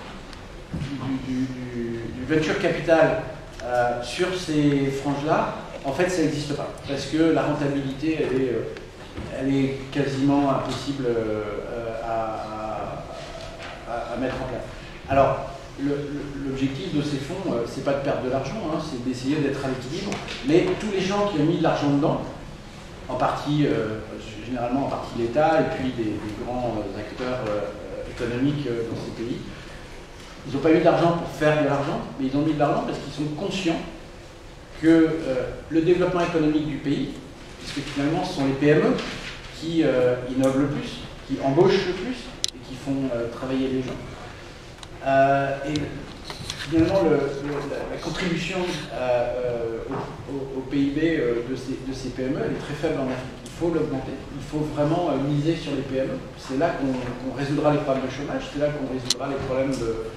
du, du, du, du venture capital Euh, sur ces franges-là, en fait, ça n'existe pas. Parce que la rentabilité, elle est, euh, elle est quasiment impossible euh, à, à, à mettre en place. Alors, l'objectif de ces fonds, euh, c'est pas de perdre de l'argent, hein, c'est d'essayer d'être à l'équilibre. Mais tous les gens qui ont mis de l'argent dedans, en partie, euh, généralement en partie l'État, et puis des, des grands acteurs euh, économiques euh, dans ces pays, ils n'ont pas eu d'argent pour faire de l'argent, mais ils ont mis de l'argent parce qu'ils sont conscients que euh, le développement économique du pays, puisque finalement ce sont les P M E qui euh, innovent le plus, qui embauchent le plus et qui font euh, travailler les gens. Euh, et finalement, le, le, la, la contribution euh, au, au, au P I B euh, de, ces, de ces P M E, elle est très faible en Afrique. Il faut l'augmenter. Il faut vraiment euh, miser sur les P M E. C'est là qu'on qu'on résoudra les problèmes de chômage, c'est là qu'on résoudra les problèmes de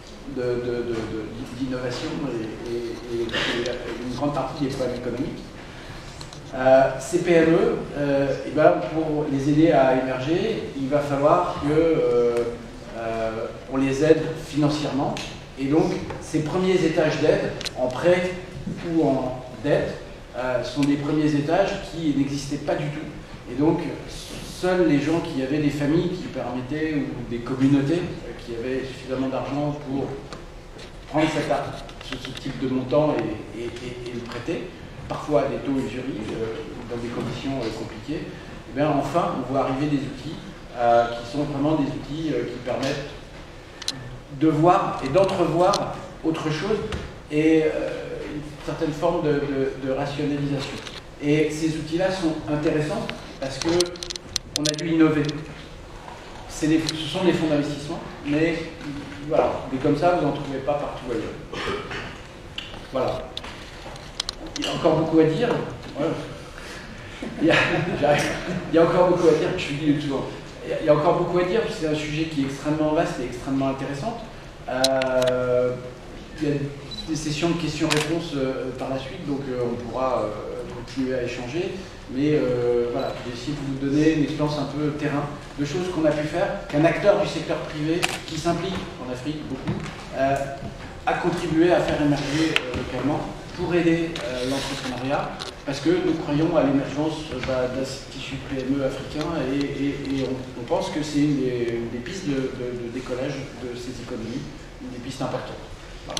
d'innovation et, et, et, et une grande partie des problèmes économiques. Euh, ces P M E, euh, et ben pour les aider à émerger, il va falloir que euh, euh, on les aide financièrement. Et donc, ces premiers étages d'aide, en prêt ou en dette, euh, sont des premiers étages qui n'existaient pas du tout. Et donc, seuls les gens qui avaient des familles qui permettaient, ou des communautés qui avaient suffisamment d'argent pour prendre cette, ce, ce type de montant et, et, et, et le prêter, parfois à des taux usuriers, euh, dans des conditions euh, compliquées, et bien enfin, on voit arriver des outils euh, qui sont vraiment des outils euh, qui permettent de voir et d'entrevoir autre chose et euh, une certaine forme de, de, de rationalisation. Et ces outils-là sont intéressants parce que on a dû innover. Des, ce sont des fonds d'investissement, mais voilà, mais comme ça, vous n'en trouvez pas partout ailleurs. Voilà. Il y a encore beaucoup à dire. Ouais. il, y a, il y a encore beaucoup à dire, je dis toujours. Il y a encore beaucoup à dire, c'est un sujet qui est extrêmement vaste et extrêmement intéressant. Euh, il y a des sessions de questions-réponses euh, par la suite, donc euh, on pourra euh, continuer à échanger. Mais euh, voilà, j'ai essayé de vous donner une expérience un peu terrain de choses qu'on a pu faire, qu'un acteur du secteur privé qui s'implique en Afrique beaucoup euh, a contribué à faire émerger euh, localement pour aider euh, l'entrepreneuriat, parce que nous croyons à l'émergence euh, bah, d'un tissu P M E africain et, et, et on, on pense que c'est une des, une des pistes de, de, de décollage de ces économies, une des pistes importantes. Voilà.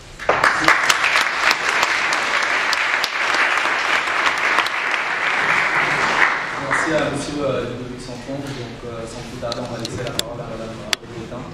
Merci à M. Ludovic Santon. Donc, euh, sans plus tarder, on va laisser la parole à Mme Pétain.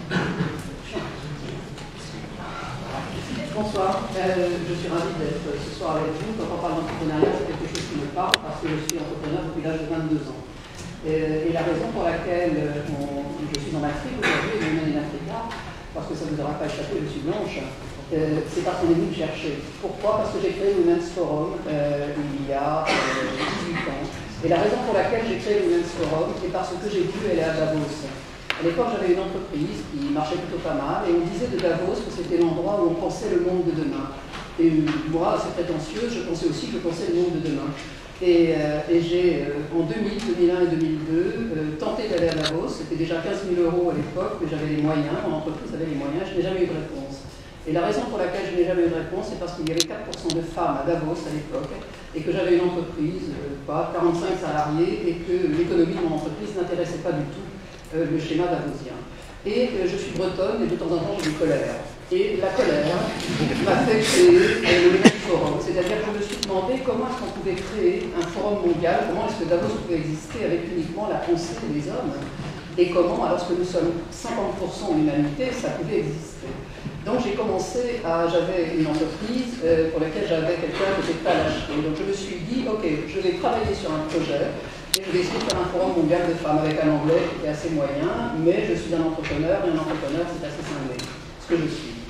Bonsoir, euh, je suis ravie d'être ce soir avec vous. Quand on parle d'entrepreneuriat, c'est quelque chose qui me parle parce que je suis entrepreneur depuis l'âge de vingt-deux ans. Euh, et la raison pour laquelle on, je suis en Afrique aujourd'hui, et même en Afrique, parce que ça ne vous aura pas échappé, je suis blanche, euh, c'est parce qu'on est venu me chercher. Pourquoi? Parce que j'ai créé le Women's Forum euh, il y a euh, dix-huit ans. Et la raison pour laquelle j'ai créé le Women's Forum, c'est parce que j'ai pu aller à Davos. À l'époque, j'avais une entreprise qui marchait plutôt pas mal, et on disait de Davos que c'était l'endroit où on pensait le monde de demain. Et moi, assez prétentieuse, je pensais aussi que je pensais le monde de demain. Et, euh, et j'ai, euh, en deux mille, deux mille un et deux mille deux, euh, tenté d'aller à Davos. C'était déjà quinze mille euros à l'époque, mais j'avais les moyens, mon entreprise avait les moyens, je n'ai jamais eu de réponse. Et la raison pour laquelle je n'ai jamais eu de réponse, c'est parce qu'il y avait quatre pour cent de femmes à Davos à l'époque, et que j'avais une entreprise, euh, pas quarante-cinq salariés, et que l'économie de mon entreprise n'intéressait pas du tout euh, le schéma davosien. Et euh, je suis bretonne, et de temps en temps j'ai des colères. Et la colère m'a fait créer euh, le Women's Forum, c'est-à-dire que je me suis demandé comment est-ce qu'on pouvait créer un forum mondial, comment est-ce que Davos pouvait exister avec uniquement la pensée des hommes, et comment, alors que nous sommes cinquante pour cent en humanité, ça pouvait exister. Donc j'ai commencé à, j'avais une entreprise euh, pour laquelle j'avais quelqu'un qui n'était pas lâché. Donc je me suis dit, ok, je vais travailler sur un projet, et je vais essayer de faire un forum mondial de femmes avec un anglais qui était assez moyen, mais je suis un entrepreneur, et un entrepreneur c'est assez cinglé, ce que je suis.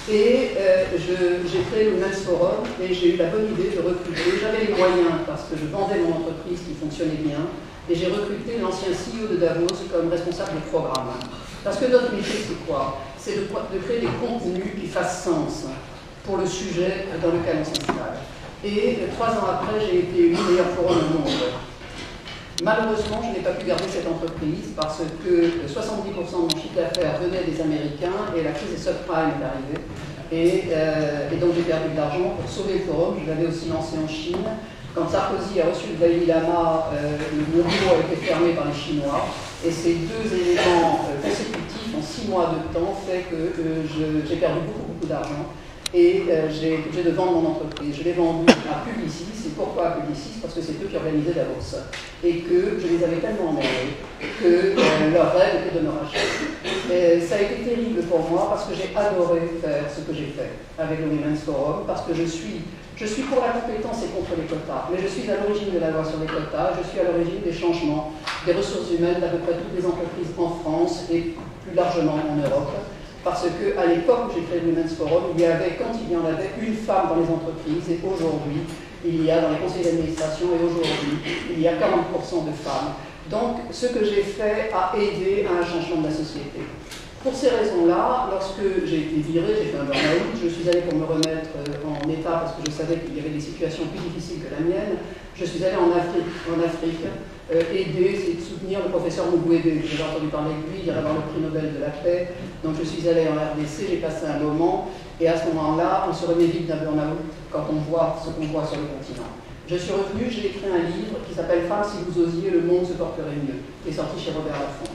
Et euh, j'ai créé le Women's Forum et j'ai eu la bonne idée de recruter. J'avais les moyens parce que je vendais mon entreprise qui fonctionnait bien et j'ai recruté l'ancien C E O de Davos comme responsable des programmes. Parce que notre métier, c'est quoi? C'est de, de créer des contenus qui fassent sens pour le sujet dans lequel on s'installe. Et euh, trois ans après, j'ai été élu meilleur forum au monde. Malheureusement, je n'ai pas pu garder cette entreprise parce que soixante-dix pour cent de mon chiffre d'affaires venait des Américains et la crise des subprimes est arrivée. Et, euh, et donc j'ai perdu de l'argent pour sauver le forum. Je l'avais aussi lancé en Chine. Quand Sarkozy a reçu le Dalai Lama, euh, le bureau a été fermé par les Chinois. Et ces deux éléments euh, consécutifs en six mois de temps fait que euh, j'ai perdu beaucoup, beaucoup d'argent. Et euh, j'ai obligé de vendre mon entreprise. Je l'ai vendue à Publicis. Et pourquoi à Publicis? Parce que c'est eux qui organisaient Davos. Et que je les avais tellement emmerdés que euh, leur rêve était de me racheter. Et ça a été terrible pour moi parce que j'ai adoré faire ce que j'ai fait avec le Women's Forum, parce que je suis, je suis pour la compétence et contre les quotas. Mais je suis à l'origine de la loi sur les quotas, je suis à l'origine des changements des ressources humaines d'à peu près toutes les entreprises en France et plus largement en Europe. Parce qu'à l'époque où j'ai créé le Women's Forum, il y avait, quand il y en avait, une femme dans les entreprises, et aujourd'hui, il y a dans les conseils d'administration, et aujourd'hui, il y a quarante pour cent de femmes. Donc, ce que j'ai fait a aidé à un changement de la société. Pour ces raisons-là, lorsque j'ai été virée, j'ai fait un burn-out, je suis allée pour me remettre en état parce que je savais qu'il y avait des situations plus difficiles que la mienne. Je suis allée en Afrique, en Afrique euh, aider, essayer de soutenir le professeur Mukwege. J'ai entendu parler de lui, il allait avoir le prix Nobel de la paix. Donc je suis allée en R D C, j'ai passé un moment, et à ce moment-là, on se remet vite d'un burn-out quand on voit ce qu'on voit sur le continent. Je suis revenue, j'ai écrit un livre qui s'appelle « Femmes, si vous osiez, le monde se porterait mieux », qui est sorti chez Robert Laffont.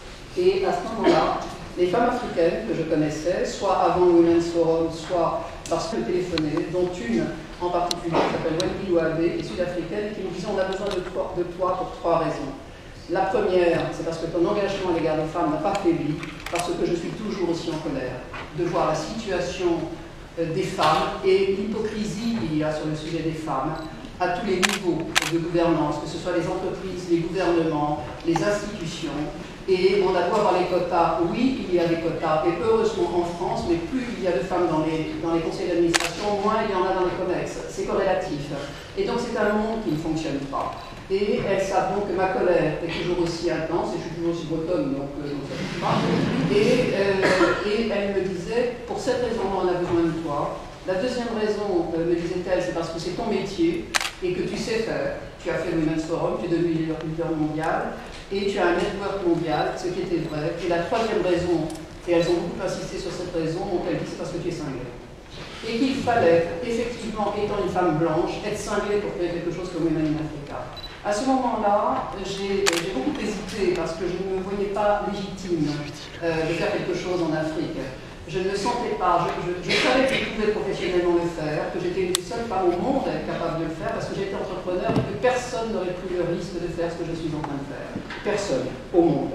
Et à ce moment-là, les femmes africaines que je connaissais, soit avant le Women's Forum, soit parce que je téléphonais, dont une en particulier qui s'appelle Wendy Louabe, qui est sud-africaine, et qui me disait on a besoin de toi, de toi pour trois raisons. La première, c'est parce que ton engagement à l'égard des femmes n'a pas faibli, parce que je suis toujours aussi en colère de voir la situation des femmes et l'hypocrisie qu'il y a sur le sujet des femmes à tous les niveaux de gouvernance, que ce soit les entreprises, les gouvernements, les institutions. Et on a beau avoir les quotas, oui, il y a des quotas, et heureusement en France, mais plus il y a de femmes dans les, dans les conseils d'administration, moins il y en a dans les COMEX. C'est corrélatif. Et donc c'est un monde qui ne fonctionne pas. Et elles savent donc que ma colère est toujours aussi intense, et je suis toujours aussi bretonne, donc, euh, donc ça ne touche pas. Et, euh, et elle me disait, pour cette raison, on a besoin de toi. La deuxième raison, euh, me disait-elle, c'est parce que c'est ton métier et que tu sais faire. Tu as fait le Women's Forum, tu es devenu leader mondial, et tu as un network mondial, ce qui était vrai. Et la troisième raison, et elles ont beaucoup insisté sur cette raison, donc elle dit c'est parce que tu es cinglée. Et qu'il fallait, effectivement, étant une femme blanche, être cinglée pour faire quelque chose comme Women in Africa. À ce moment-là, j'ai beaucoup hésité parce que je ne me voyais pas légitime euh, de faire quelque chose en Afrique. Je ne me sentais pas, je, je, je savais que je pouvais professionnellement le faire, que j'étais une seule femme au monde capable de le faire parce que j'étais entrepreneur et que personne n'aurait pris le risque de faire ce que je suis en train de faire. Personne au monde.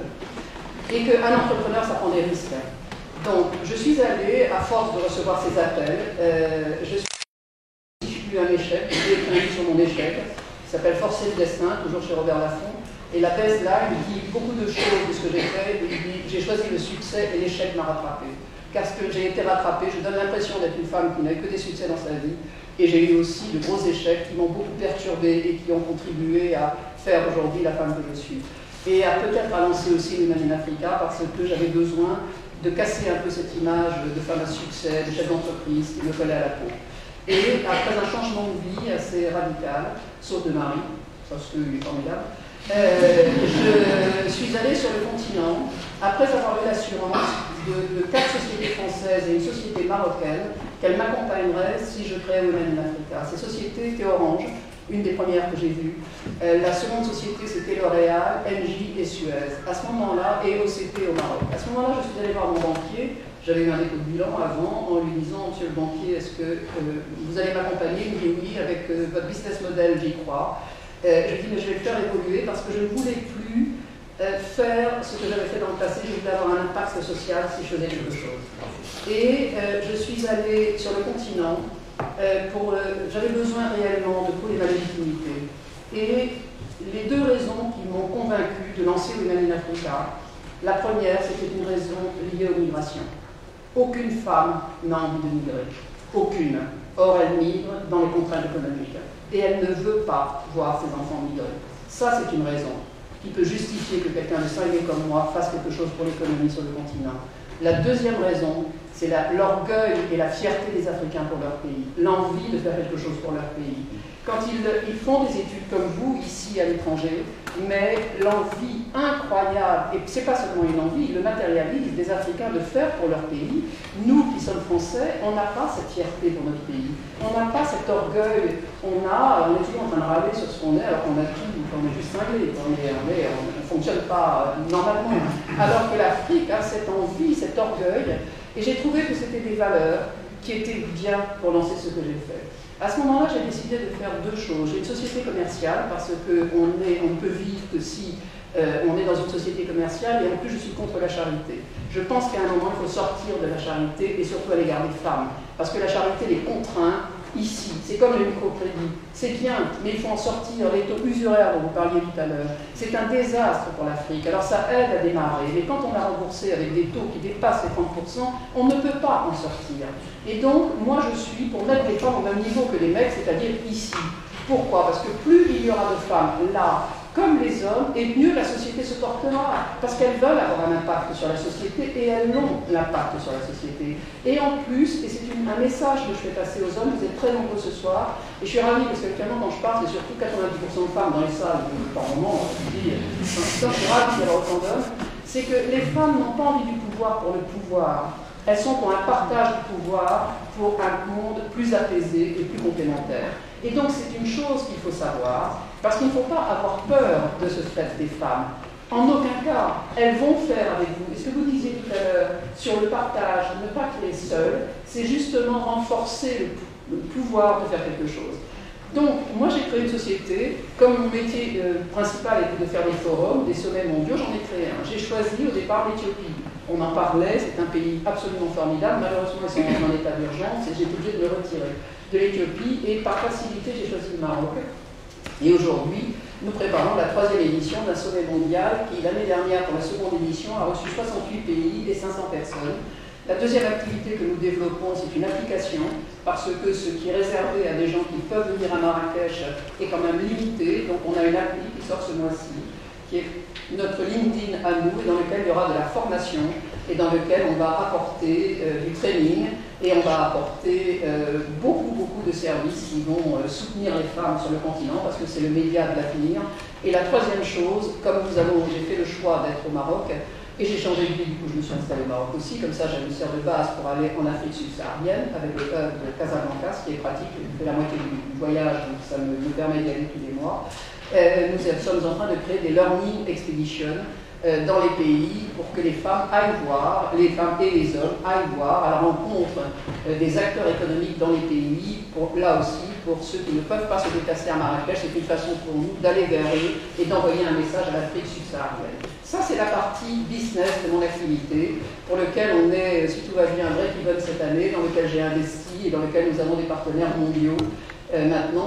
Et qu'un entrepreneur, ça prend des risques. Donc, je suis allée, à force de recevoir ces appels, euh, je suis eu un échec, j'ai écrit un livre sur mon échec, qui s'appelle Forcer le destin, toujours chez Robert Laffont. Et la baseline dit beaucoup de choses de ce que j'ai fait, il dit j'ai choisi le succès et l'échec m'a rattrapé. Parce que j'ai été rattrapée, je donne l'impression d'être une femme qui n'a que des succès dans sa vie, et j'ai eu aussi de gros échecs qui m'ont beaucoup perturbée et qui ont contribué à faire aujourd'hui la femme que je suis. Et à peut-être à lancer aussi Women in Africa parce que j'avais besoin de casser un peu cette image de femme à succès, de chef d'entreprise qui me collait à la peau. Et après un changement de vie assez radical, sauf de mari, parce qu'il est formidable, euh, je suis allée sur le continent après avoir eu l'assurance de, de quatre sociétés françaises et une société marocaine qu'elles m'accompagneraient si je créais Women in Africa. Ces sociétés étaient Orange, une des premières que j'ai vues. Euh, la seconde société, c'était L'Oréal, Engie et Suez. À ce moment-là, et O C P au Maroc. À ce moment-là, je suis allée voir mon banquier. J'avais eu un dépôt de bilan avant en lui disant, monsieur le banquier, est-ce que euh, vous allez m'accompagner? Il me dit oui, avec euh, votre business model, j'y crois. Euh, je lui dis, mais je vais le faire évoluer parce que je ne voulais plus euh, faire ce que j'avais fait dans le passé. Je voulais avoir un impact social si je faisais quelque chose. Et euh, je suis allée sur le continent. Euh, pour, euh, j'avais besoin réellement de prouver ma légitimité. Et les deux raisons qui m'ont convaincue de lancer Women in Africa, la première, c'était une raison liée aux migrations. Aucune femme n'a envie de migrer. Aucune. Or, elle migre dans les contraintes économiques. Et elle ne veut pas voir ses enfants migrer. Ça, c'est une raison qui peut justifier que quelqu'un de cinglé comme moi fasse quelque chose pour l'économie sur le continent. La deuxième raison, c'est l'orgueil et la fierté des Africains pour leur pays, l'envie de faire quelque chose pour leur pays. Quand ils, ils font des études comme vous, ici à l'étranger, mais l'envie incroyable, et ce n'est pas seulement une envie, ils le matérialisent, des Africains de faire pour leur pays. Nous qui sommes Français, on n'a pas cette fierté pour notre pays, on n'a pas cet orgueil, on, a, on est toujours en train de râler sur ce qu'on est, alors qu'on a tout, qu'on est juste cinglé, on ne fonctionne pas normalement. Alors que l'Afrique a cette envie, cet orgueil, et j'ai trouvé que c'était des valeurs qui étaient bien pour lancer ce que j'ai fait. À ce moment-là, j'ai décidé de faire deux choses. J'ai une société commerciale parce qu'on on ne peut vivre que si euh, on est dans une société commerciale, et en plus je suis contre la charité. Je pense qu'à un moment, il faut sortir de la charité et surtout à l'égard des femmes. Parce que la charité les contraint ici. C'est comme le microcrédit. C'est bien, mais il faut en sortir. Les taux usuraires dont vous parliez tout à l'heure, c'est un désastre pour l'Afrique. Alors ça aide à démarrer, mais quand on a remboursé avec des taux qui dépassent les trente pour cent, on ne peut pas en sortir. Et donc, moi je suis pour mettre les femmes au même niveau que les mecs, c'est-à-dire ici. Pourquoi? Parce que plus il y aura de femmes là, comme les hommes, et mieux la société se portera. Parce qu'elles veulent avoir un impact sur la société, et elles ont l'impact sur la société. Et en plus, et c'est un message que je fais passer aux hommes, vous êtes très nombreux ce soir, et je suis ravie parce qu'actuellement quand je parle, c'est surtout quatre-vingt-dix pour cent de femmes dans les salles, par moment, je dis, je suis ravie d'avoir autant d'hommes, c'est que les femmes n'ont pas envie du pouvoir pour le pouvoir. Elles sont pour un partage du pouvoir, pour un monde plus apaisé et plus complémentaire. Et donc c'est une chose qu'il faut savoir, parce qu'il ne faut pas avoir peur de ce fait des femmes. En aucun cas, elles vont faire avec vous. Et ce que vous disiez tout à l'heure sur le partage, ne pas créer seul, c'est justement renforcer le, le pouvoir de faire quelque chose. Donc, moi j'ai créé une société, comme mon métier euh, principal était de faire des forums, des sommets mondiaux, j'en ai créé un. J'ai choisi au départ l'Éthiopie. On en parlait, c'est un pays absolument formidable. Malheureusement, ils sont en état d'urgence et j'ai été obligée de me retirer de l'Éthiopie. Et par facilité, j'ai choisi le Maroc. Et aujourd'hui, nous préparons la troisième édition d'un sommet mondial qui, l'année dernière, pour la seconde édition, a reçu soixante-huit pays et cinq cents personnes. La deuxième activité que nous développons, c'est une application, parce que ce qui est réservé à des gens qui peuvent venir à Marrakech est quand même limité. Donc on a une appli qui sort ce mois-ci, qui est notre LinkedIn à nous, et dans lequel il y aura de la formation, et dans lequel on va apporter euh, du training, et on va apporter euh, beaucoup, beaucoup de services qui vont euh, soutenir les femmes sur le continent, parce que c'est le média de l'avenir. Et la troisième chose, comme nous avons, j'ai fait le choix d'être au Maroc, et j'ai changé de vie, du coup je me suis installée au Maroc aussi, comme ça j'ai une sert de base pour aller en Afrique subsaharienne avec le hub de Casablanca, ce qui est pratique, je fais la moitié du, du voyage, donc ça me, me permet d'y aller tous les mois. Euh, nous sommes en train de créer des learning expeditions euh, dans les pays pour que les femmes aillent voir, les femmes et les hommes aillent voir à la rencontre euh, des acteurs économiques dans les pays, pour, là aussi pour ceux qui ne peuvent pas se déplacer à Marrakech, c'est une façon pour nous d'aller vers eux et d'envoyer un message à l'Afrique subsaharienne. Ça, c'est la partie business de mon activité, pour lequel on est, si tout va bien, break-even cette année, dans lequel j'ai investi et dans lequel nous avons des partenaires mondiaux. Euh, maintenant,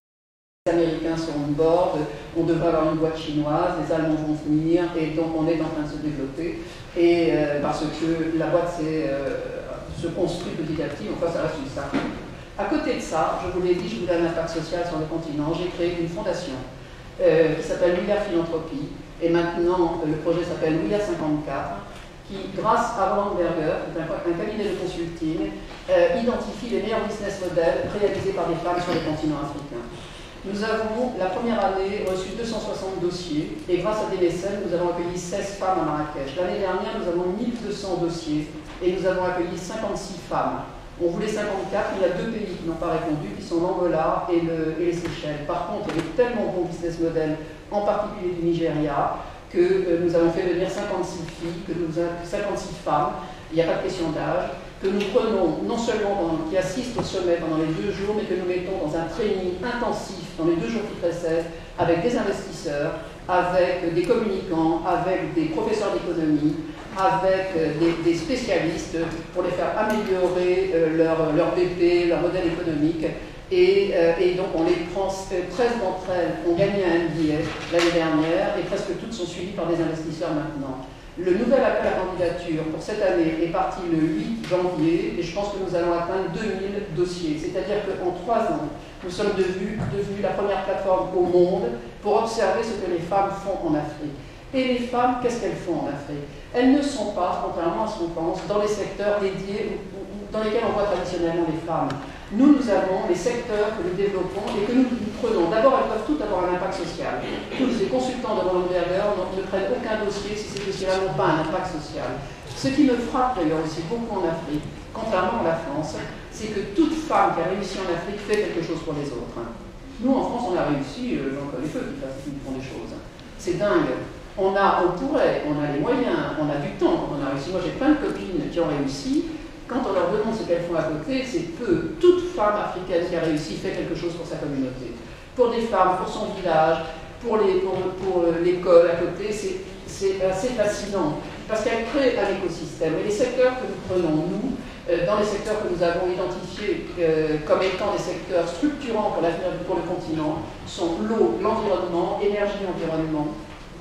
les Américains sont on board, on devrait avoir une boîte chinoise, les Allemands vont venir, et donc on est en train de se développer. Et euh, parce que la boîte euh, se construit petit à petit, enfin ça reste une start-up. À côté de ça, je vous l'ai dit, je voulais un impact social sur le continent, j'ai créé une fondation euh, qui s'appelle Willa Philanthropie. Et maintenant, le projet s'appelle Willa cinquante-quatre, qui, grâce à Roland Berger, qui est un, un cabinet de consulting, euh, identifie les meilleurs business models réalisés par des femmes sur le continent africain. Nous avons, la première année, reçu deux cent soixante dossiers, et grâce à des mécènes, nous avons accueilli seize femmes à Marrakech. L'année dernière, nous avons mille deux cents dossiers, et nous avons accueilli cinquante-six femmes. On voulait cinquante-quatre, il y a deux pays qui n'ont pas répondu, qui sont l'Angola et, le, et les Seychelles. Par contre, il y a de tellement bons business models, en particulier du Nigeria, que euh, nous avons fait venir cinquante-six filles, que nous avons cinquante-six femmes, il n'y a pas de question d'âge, que nous prenons non seulement pendant, qui assistent au sommet pendant les deux jours, mais que nous mettons dans un training intensif dans les deux jours qui précèdent, avec des investisseurs, avec des communicants, avec des professeurs d'économie, avec des, des spécialistes pour les faire améliorer euh, leur, leur B P, leur modèle économique. Et, euh, et donc on les prend, treize d'entre elles ont gagné un M B A l'année dernière et presque toutes sont suivies par des investisseurs maintenant. Le nouvel appel à candidature pour cette année est parti le huit janvier et je pense que nous allons atteindre deux mille dossiers. C'est-à-dire qu'en trois ans, nous sommes devenus, devenus la première plateforme au monde pour observer ce que les femmes font en Afrique. Et les femmes, qu'est-ce qu'elles font en Afrique? Elles ne sont pas, contrairement à ce qu'on pense, dans les secteurs dédiés ou, ou dans lesquels on voit traditionnellement les femmes. Nous, nous avons les secteurs que nous développons et que nous, nous prenons. D'abord, elles peuvent toutes avoir un impact social. Tous les consultants de Roland Berger ne prennent aucun dossier si ces dossiers-là n'ont pas un impact social. Ce qui me frappe d'ailleurs aussi beaucoup en Afrique, contrairement à la France, c'est que toute femme qui a réussi en Afrique fait quelque chose pour les autres. Nous, en France, on a réussi, euh, j'en connais peu qui font des choses. C'est dingue. On, a, on pourrait, on a les moyens, on a du temps, on a réussi. Moi, j'ai plein de copines qui ont réussi. Quand on leur demande ce qu'elles font à côté, c'est peu. Toute femme africaine qui a réussi fait quelque chose pour sa communauté. Pour des femmes, pour son village, pour l'école pour, pour l'école à côté, c'est assez fascinant. Parce qu'elles créent un écosystème. Et les secteurs que nous prenons, nous, euh, dans les secteurs que nous avons identifiés euh, comme étant des secteurs structurants pour l'avenir pour le continent, sont l'eau, l'environnement, énergie-environnement,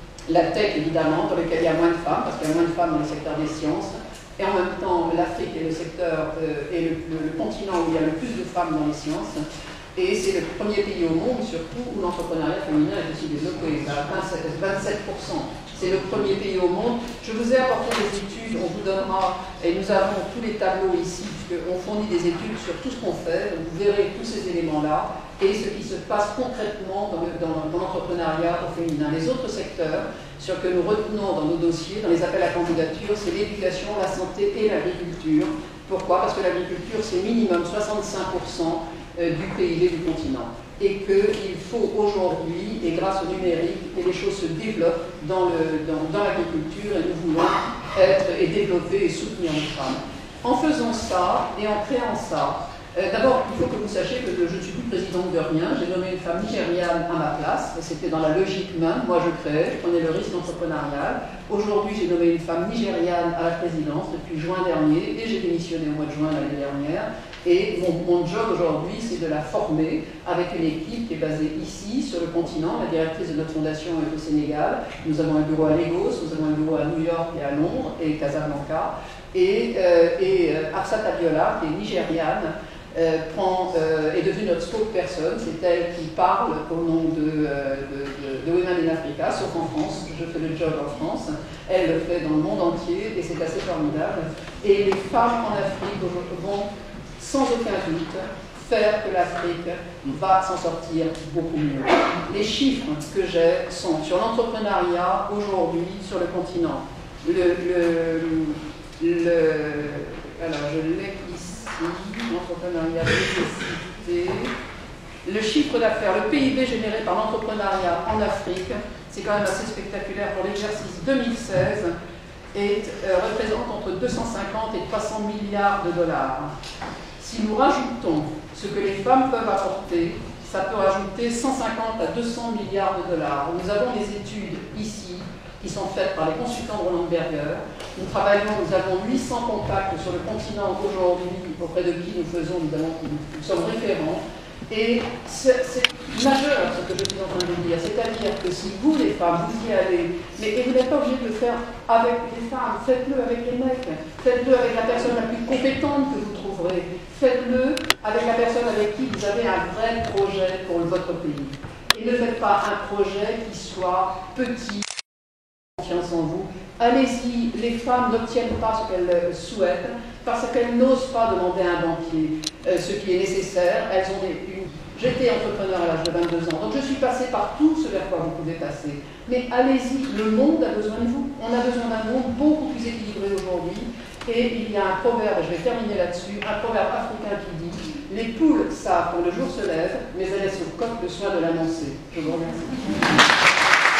la tech évidemment, dans lequel il y a moins de femmes, parce qu'il y a moins de femmes dans le secteur des sciences, et en même temps l'Afrique est le secteur euh, est le, le, le continent où il y a le plus de femmes dans les sciences, et c'est le premier pays au monde surtout où l'entrepreneuriat féminin est aussi développé, à vingt-sept pour cent. C'est le premier pays au monde. Je vous ai apporté des études, on vous donnera, et nous avons tous les tableaux ici, puisqu'on fournit des études sur tout ce qu'on fait, donc vous verrez tous ces éléments-là, et ce qui se passe concrètement dans l'entrepreneuriat au féminin. Les autres secteurs sur que nous retenons dans nos dossiers, dans les appels à candidature, c'est l'éducation, la santé et l'agriculture. Pourquoi? Parce que l'agriculture, c'est minimum soixante-cinq pour cent du P I B du continent. Et qu'il faut aujourd'hui, et grâce au numérique, que les choses se développent dans l'agriculture, dans, dans et nous voulons être et développer et soutenir les femmes. En faisant ça et en créant ça, euh, d'abord, il faut que vous sachiez que je ne suis plus présidente de rien. J'ai nommé une femme nigériane à ma place. C'était dans la logique même. Moi, je créais, je prenais le risque entrepreneurial. Aujourd'hui, j'ai nommé une femme nigériane à la présidence depuis juin dernier et j'ai démissionné au mois de juin l'année dernière. Et mon, mon job aujourd'hui, c'est de la former avec une équipe qui est basée ici, sur le continent. La directrice de notre fondation est au Sénégal. Nous avons un bureau à Lagos, nous avons un bureau à New York et à Londres, et Casablanca. Et, euh, et euh, Arsat Abiola, qui est nigériane, euh, prend, euh, est devenue notre spokesperson. C'est elle qui parle au nom de, euh, de, de, de Women in Africa, sauf en France. Je fais le job en France. Elle le fait dans le monde entier, et c'est assez formidable. Et les femmes en Afrique vont, sans aucun doute, faire que l'Afrique va s'en sortir beaucoup mieux. Les chiffres que j'ai sont sur l'entrepreneuriat aujourd'hui sur le continent. Le, le, le, alors je l'ai ici, l'entrepreneuriat nécessité. Le chiffre d'affaires, le P I B généré par l'entrepreneuriat en Afrique, c'est quand même assez spectaculaire pour l'exercice deux mille seize, et euh, représente entre deux cent cinquante et trois cents milliards de dollars. Si nous rajoutons ce que les femmes peuvent apporter, ça peut rajouter cent cinquante à deux cents milliards de dollars. Nous avons des études ici qui sont faites par les consultants de Roland Berger. Nous travaillons, nous avons huit cents contacts sur le continent aujourd'hui auprès de qui nous faisons, nous, avons, nous sommes référents. Et c'est majeur ce que je suis en train de vous dire, c'est-à-dire que si vous, les femmes, vous y allez, mais et vous n'êtes pas obligé de le faire avec les femmes, faites-le avec les mecs, faites-le avec la personne la plus compétente que vous trouverez, faites-le avec la personne avec qui vous avez un vrai projet pour votre pays. Et ne faites pas un projet qui soit petit, confiance en vous. Allez-y, les femmes n'obtiennent pas ce qu'elles souhaitent parce qu'elles n'osent pas demander à un banquier euh, ce qui est nécessaire. Elles ont des, une... J'étais entrepreneur à l'âge de vingt-deux ans, donc je suis passée par tout ce vers quoi vous pouvez passer. Mais allez-y, le monde a besoin de vous. On a besoin d'un monde beaucoup plus équilibré aujourd'hui. Et il y a un proverbe, je vais terminer là-dessus, un proverbe africain qui dit « Les poules savent quand le jour se lève, mais elles laissent au coq le soin de l'annoncer. » Je vous remercie.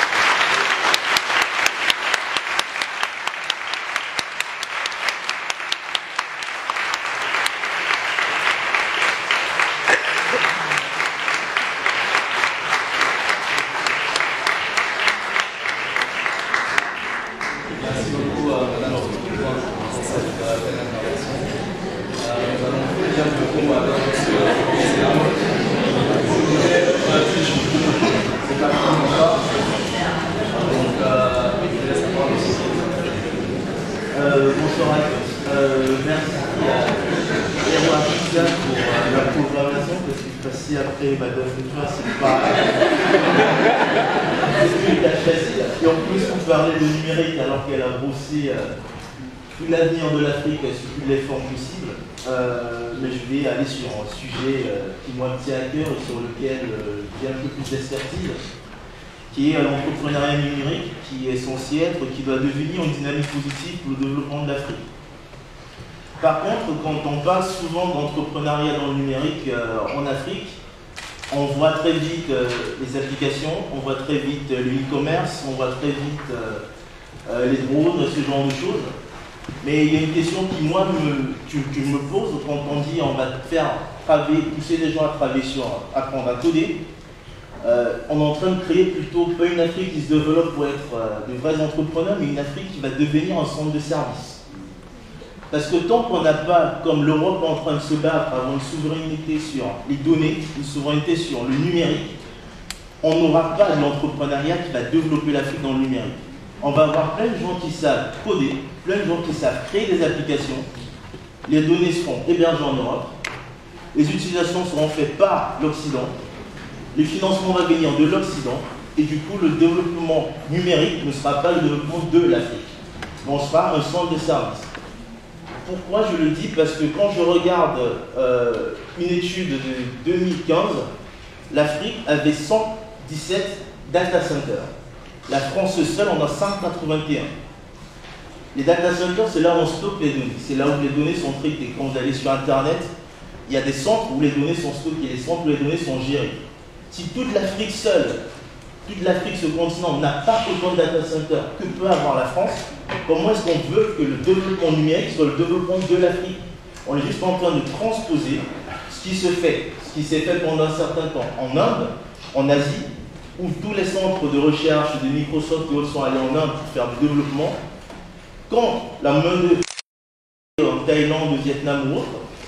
L'avenir de l'Afrique sous toutes les formes possibles, euh, mais je vais aller sur un sujet euh, qui moi me tient à cœur et sur lequel euh, j'ai un peu plus d'expertise, qui est l'entrepreneuriat numérique, qui est censé être, qui doit devenir une dynamique positive pour le développement de l'Afrique. Par contre, quand on parle souvent d'entrepreneuriat dans le numérique euh, en Afrique, on voit très vite euh, les applications, on voit très vite euh, le e-commerce, on voit très vite euh, euh, les drones, ce genre de choses. Mais il y a une question qui, moi, me, que, que je me pose quand on dit on va faire travailler, pousser les gens à travailler sur, apprendre à coder. Euh, on est en train de créer plutôt pas une Afrique qui se développe pour être euh, de vrais entrepreneurs, mais une Afrique qui va devenir un centre de service. Parce que tant qu'on n'a pas, comme l'Europe est en train de se battre, avoir une souveraineté sur les données, une souveraineté sur le numérique, on n'aura pas de l'entrepreneuriat qui va développer l'Afrique dans le numérique. On va avoir plein de gens qui savent coder, plein de gens qui savent créer des applications. Les données seront hébergées en Europe. Les utilisations seront faites par l'Occident. Le financement va venir de l'Occident. Et du coup, le développement numérique ne sera pas le développement de l'Afrique. Mais on sera un centre de service. Pourquoi je le dis? Parce que quand je regarde euh, une étude de deux mille quinze, l'Afrique avait cent dix-sept data centers. La France seule en a cent quatre-vingt-et-un. Les data centers, c'est là où on stocke les données. C'est là où les données sont traitées. Quand vous allez sur Internet, il y a des centres où les données sont stockées, des centres où les données sont gérées. Si toute l'Afrique seule, toute l'Afrique, ce continent, n'a pas autant de data centers que peut avoir la France, comment est-ce qu'on veut que le développement numérique soit le développement de l'Afrique? On est juste en train de transposer ce qui se fait, ce qui s'est fait pendant un certain temps en Inde, en Asie, où tous les centres de recherche de Microsoft et autres sont allés en Inde pour faire du développement. Quand la main-d'œuvre en Thaïlande, au Vietnam ou autre,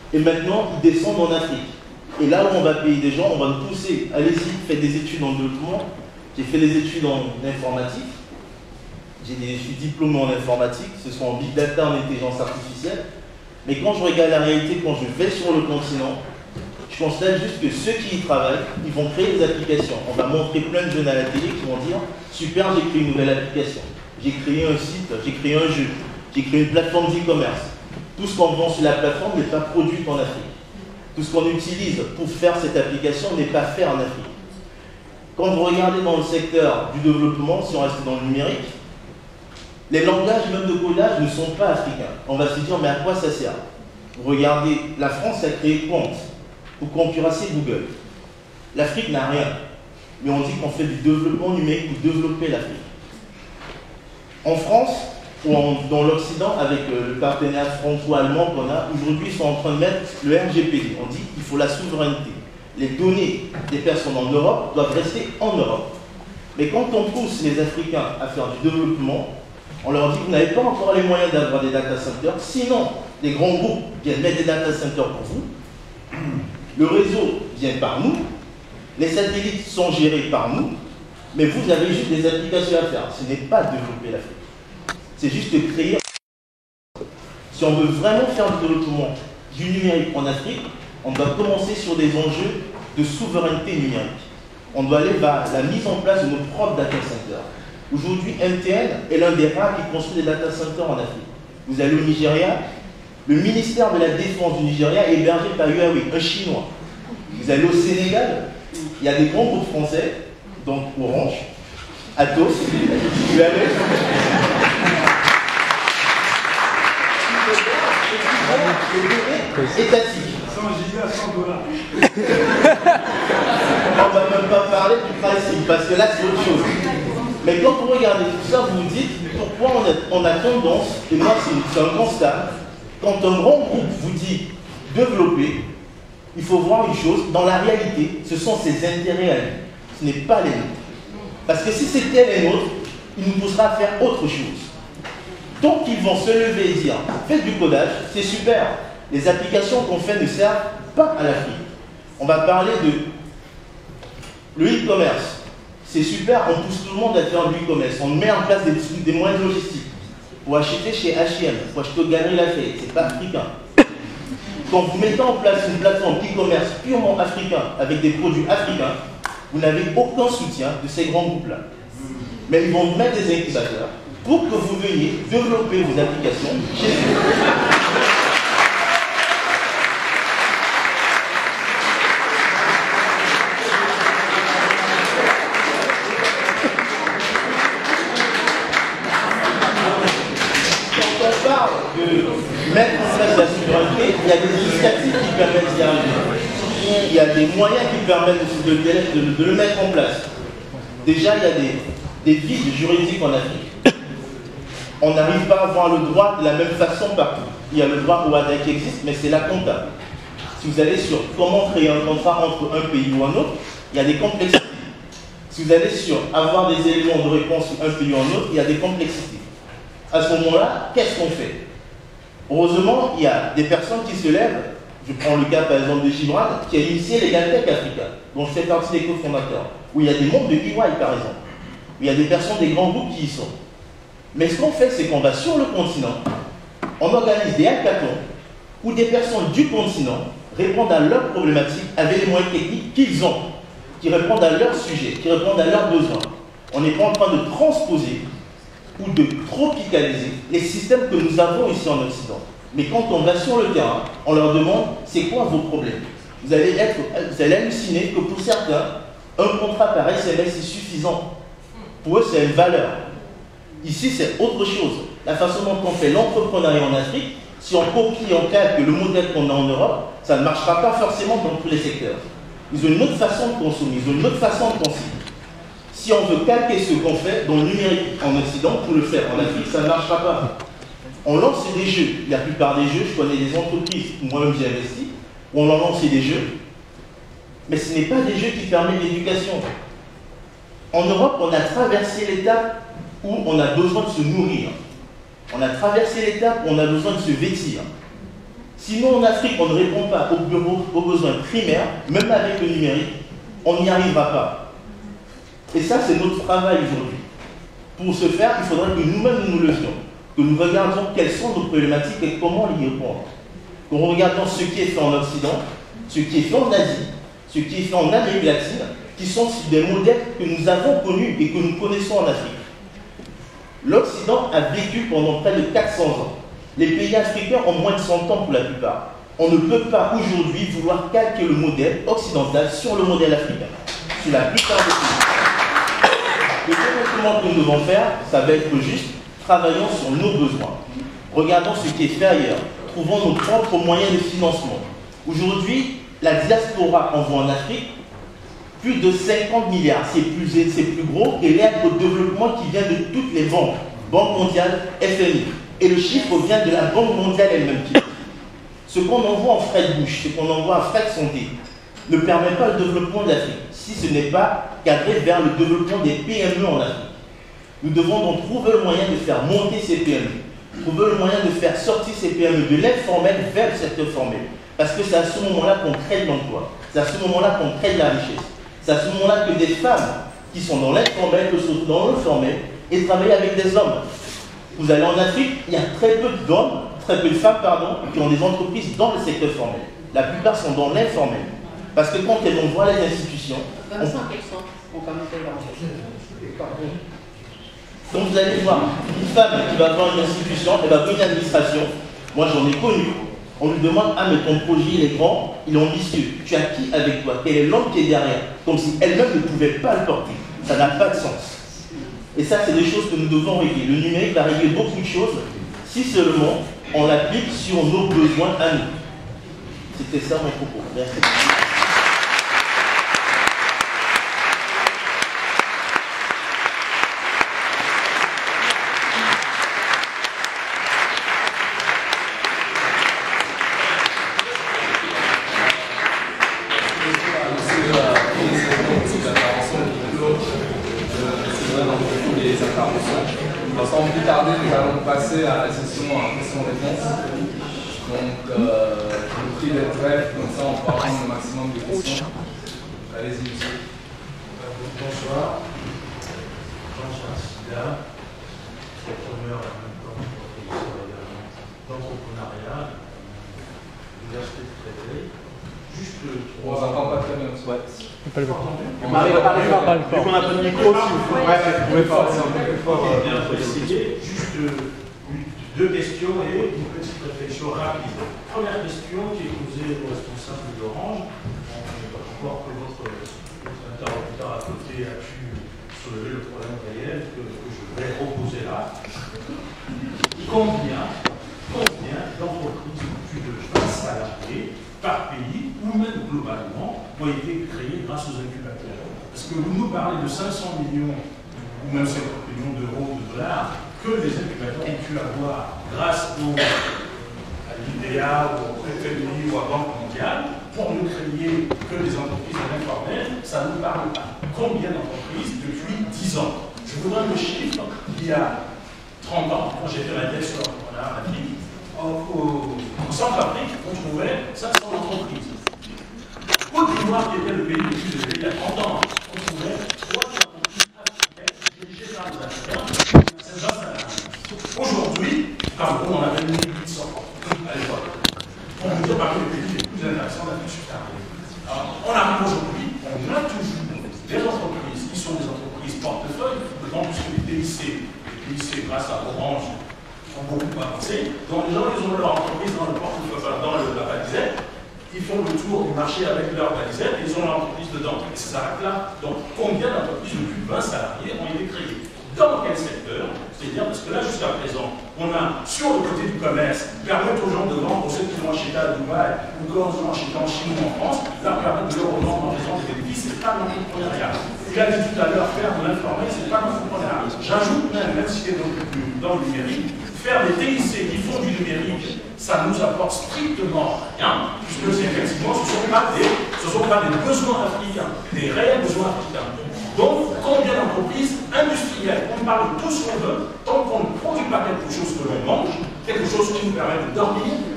et maintenant ils descendent en Afrique. Et là où on va payer des gens, on va nous pousser, allez-y, faites des études en développement. J'ai fait des études en informatique, j'ai des études diplômées en informatique, ce soit en big data, en intelligence artificielle. Mais quand je regarde la réalité, quand je vais sur le continent, je constate juste que ceux qui y travaillent, ils vont créer des applications. On va montrer plein de jeunes à la télé qui vont dire « Super, j'ai créé une nouvelle application. J'ai créé un site, j'ai créé un jeu, j'ai créé une plateforme d'e-commerce. » Tout ce qu'on vend sur la plateforme n'est pas produit en Afrique. Tout ce qu'on utilise pour faire cette application n'est pas fait en Afrique. Quand vous regardez dans le secteur du développement, si on reste dans le numérique, les langages même de codage ne sont pas africains. On va se dire, mais à quoi ça sert? Vous regardez, la France a créé Quant pour concurrencer Google. L'Afrique n'a rien. Mais on dit qu'on fait du développement numérique pour développer l'Afrique. En France, ou en, dans l'Occident, avec euh, le partenaire franco-allemand qu'on a, aujourd'hui, ils sont en train de mettre le R G P D. On dit qu'il faut la souveraineté. Les données des personnes en Europe doivent rester en Europe. Mais quand on pousse les Africains à faire du développement, on leur dit que vous n'avez pas encore les moyens d'avoir des data centers, sinon les grands groupes viennent mettre des data centers pour vous, le réseau vient par nous, les satellites sont gérés par nous, mais vous avez juste des applications à faire. Ce n'est pas développer l'Afrique. C'est juste créer. Si on veut vraiment faire du développement du numérique en Afrique, on doit commencer sur des enjeux de souveraineté numérique. On doit aller vers la mise en place de nos propres data centers. Aujourd'hui, M T N est l'un des rares qui construit des data centers en Afrique. Vous allez au Nigeria, le ministère de la Défense du Nigeria est hébergé par Huawei, un Chinois. Vous allez au Sénégal, il y a des grands groupes français, donc Orange, Atos, Huawei. Étatique. cent gigas à cent dollars. On ne va même pas parler du pricing, parce que là c'est autre chose. Mais quand vous regardez tout ça, vous vous dites pourquoi on a, on a tendance, et moi c'est un constat, quand un grand groupe vous dit développer, il faut voir une chose, dans la réalité, ce sont ses intérêts à lui, ce n'est pas les nôtres. Parce que si c'était les nôtres, il nous poussera à faire autre chose. Donc ils vont se lever et dire, faites du codage, c'est super, les applications qu'on fait ne servent pas à l'Afrique. On va parler de le e-commerce. C'est super, on pousse tout le monde à faire du e-commerce. On met en place des, des moyens logistiques. Pour acheter chez H et M, pour acheter au Galeries Lafayette, c'est pas africain. Quand vous mettez en place une plateforme e-commerce purement africain, avec des produits africains, vous n'avez aucun soutien de ces grands groupes-là. Mais ils vont mettre des incubateurs pour que vous veniez développer vos applications chez eux. Mettre en place la souveraineté, il y a des initiatives qui permettent d'y arriver. Il y a des moyens qui permettent de, de, de, de le mettre en place. Déjà, il y a des, des vides juridiques en Afrique. On n'arrive pas à avoir le droit de la même façon partout. Il y a le droit au WADA qui existe, mais c'est la compta. Si vous allez sur comment créer un contrat entre un pays ou un autre, il y a des complexités. Si vous allez sur avoir des éléments de réponse sur un pays ou un autre, il y a des complexités. À ce moment-là, qu'est-ce qu'on fait? Heureusement, il y a des personnes qui se lèvent. Je prends le cas par exemple de Gibran, qui a initié l'Egaltech Africa, dont je fais partie des cofondateurs, où il y a des membres de E Y par exemple, où il y a des personnes des grands groupes qui y sont. Mais ce qu'on fait, c'est qu'on va sur le continent, on organise des hackathons où des personnes du continent répondent à leurs problématiques avec les moyens techniques qu'ils ont, qui répondent à leurs sujets, qui répondent à leurs besoins. On n'est pas en train de transposer ou de tropicaliser les systèmes que nous avons ici en Occident. Mais quand on va sur le terrain, on leur demande c'est quoi vos problèmes. Vous allez, être, vous allez halluciner que pour certains, un contrat par S M S est suffisant. Pour eux, c'est une valeur. Ici, c'est autre chose. La façon dont on fait l'entrepreneuriat en Afrique, si on copie en calque le modèle qu'on a en Europe, ça ne marchera pas forcément dans tous les secteurs. Ils ont une autre façon de consommer, ils ont une autre façon de penser. Si on veut calquer ce qu'on fait dans le numérique en Occident, pour le faire en Afrique, ça ne marchera pas. On lance des jeux. La plupart des jeux, je connais des entreprises où moi-même j'ai investi, où on en lance des jeux, mais ce n'est pas des jeux qui permettent l'éducation. En Europe, on a traversé l'étape où on a besoin de se nourrir. On a traversé l'étape où on a besoin de se vêtir. Sinon, en Afrique, on ne répond pas aux, bureaux, aux besoins primaires, même avec le numérique, on n'y arrivera pas. Et ça, c'est notre travail aujourd'hui. Pour ce faire, il faudrait que nous-mêmes nous nous levions, que nous regardions quelles sont nos problématiques et comment y répondre. Que nous regardions ce qui est fait en Occident, ce qui est fait en Asie, ce qui est fait en Amérique latine, qui sont des modèles que nous avons connus et que nous connaissons en Afrique. L'Occident a vécu pendant près de quatre cents ans. Les pays africains ont moins de cent ans pour la plupart. On ne peut pas aujourd'hui vouloir calquer le modèle occidental sur le modèle africain, sur la plupart des pays. Le développement que nous devons faire, ça va être juste, travaillons sur nos besoins. Regardons ce qui est fait ailleurs. Trouvons nos propres moyens de financement. Aujourd'hui, la diaspora envoie en Afrique plus de cinquante milliards. C'est plus, c'est plus gros que l'aide au développement qui vient de toutes les banques. Banque mondiale, F M I. Et le chiffre vient de la Banque mondiale elle-même. Ce qu'on envoie en frais de bouche, ce qu'on envoie en frais de santé, ne permet pas le développement de l'Afrique, si ce n'est pas cadré vers le développement des P M E en Afrique. Nous devons donc trouver le moyen de faire monter ces P M E, trouver le moyen de faire sortir ces P M E de l'informel vers le secteur formel. Parce que c'est à ce moment-là qu'on crée de l'emploi, c'est à ce moment-là qu'on crée de la richesse. C'est à ce moment-là que des femmes qui sont dans l'informel, que sont dans le formel, et travaillent avec des hommes. Vous allez en Afrique, il y a très peu d'hommes, très peu de femmes, pardon, qui ont des entreprises dans le secteur formel. La plupart sont dans l'informel. Parce que quand elles vont voir les institutions... vingt-cinq pour cent ont quand même fait leur. Donc vous allez voir, une femme qui va voir une institution, elle va voir une administration. Moi j'en ai connu. On lui demande, ah mais ton projet il est grand, il est ambitieux. Tu as qui avec toi? Quel est l'homme qui est derrière? Comme si elle-même ne pouvait pas le porter. Ça n'a pas de sens. Et ça, c'est des choses que nous devons régler. Le numérique va régler beaucoup de choses si seulement on l'applique sur nos besoins à nous. C'était ça mon propos. Merci. Sans plus tarder, nous allons passer à la session questions-réponses. Donc, euh, je vous prie d'être bref, comme ça on pourra prendre le maximum de questions. Allez-y, monsieur. Bonsoir. Jean-Charles Sida, entrepreneur en même temps professeur d'entrepreneuriat à l'Université de Créteil. Juste On ne s'entend pas très bien. Ouais. Vu qu'on n'a pas de micro, si vous pouvez pas, c'est un peu plus fort. Bien précisé. Juste deux questions et une petite réflexion rapide. Première question qui est posée au responsable d'Orange. Encore que votre interlocuteur à côté a pu soulever le problème réel que, que je vais reposer là. Combien, combien d'entreprises de plus de vingt salariés par pays ou même globalement ont été créées grâce aux incubateurs? Parce que vous nous parlez de cinq cents millions ou même cinquante millions d'euros, de dollars que les incubateurs ont pu avoir grâce au, à l'I D A ou au F M I ou à Banque mondiale pour ne créer que des entreprises en informel. Ça ne nous parle pas. Combien d'entreprises depuis dix ans? Je vous donne le chiffre. Il y a trente ans, quand j'ai fait ma thèse sur l'entrepreneuriat en Afrique, au Centrafrique, on trouvait cinq cents entreprises. Côte d'Ivoire, qui était le pays le plus élevé il y a trente ans, on trouvait trois entreprises africaines dirigées par les Africains, c'est vingt salariés. Aujourd'hui, Cameroun, on avait mille huit cents à l'époque. On vous dit parmi les pays les plus intéressants d'Afrique subsaharienne. On arrive aujourd'hui, on a toujours des entreprises qui sont des entreprises portefeuille, d'autant plus que les P I C, les P I C grâce à Orange, ont beaucoup avancé. Donc les gens, ils ont leur entreprise dans le portefeuille, enfin, dans le, la balisette, ils font le tour du marché avec leur balisette et ils ont leur entreprise dedans. Et ça s'arrête là. Donc combien d'entreprises de plus de vingt salariés ont été créées? Dans quel secteur? C'est-à-dire, parce que là, jusqu'à présent, on a, sur le côté du commerce, permettre aux gens de vendre, pour ceux qui vont acheter à Dubaï, ou quand ils vont acheter en Chine ou en France, leur permettre de leur revendre en faisant des bénéfices, c'est pas l'entrepreneuriat. Il a dit tout à l'heure, faire de l'informel, c'est pas l'entrepreneuriat. J'ajoute même, même si c'est dans le numérique, faire des T I C qui font du numérique, ça nous apporte strictement rien, puisque effectivement, ce ne sont pas des, ce sont pas des besoins africains, des réels besoins africains. Donc, combien d'entreprises industrielles, on parle de tout ce qu'on veut, tant qu'on ne produit pas quelque chose que l'on mange, quelque chose qui nous permet de dormir, qui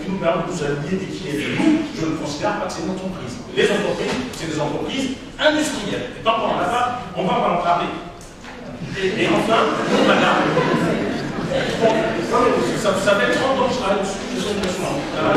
nous permet de nous allier et qui est de nous, je ne considère pas que c'est une entreprise. Les entreprises, c'est des entreprises industrielles. Et tant qu'on en a pas, on va pas en parler. Et, et enfin, madame, bon, ça, ça fait trente ans que je travaille dessus, je suis dessus.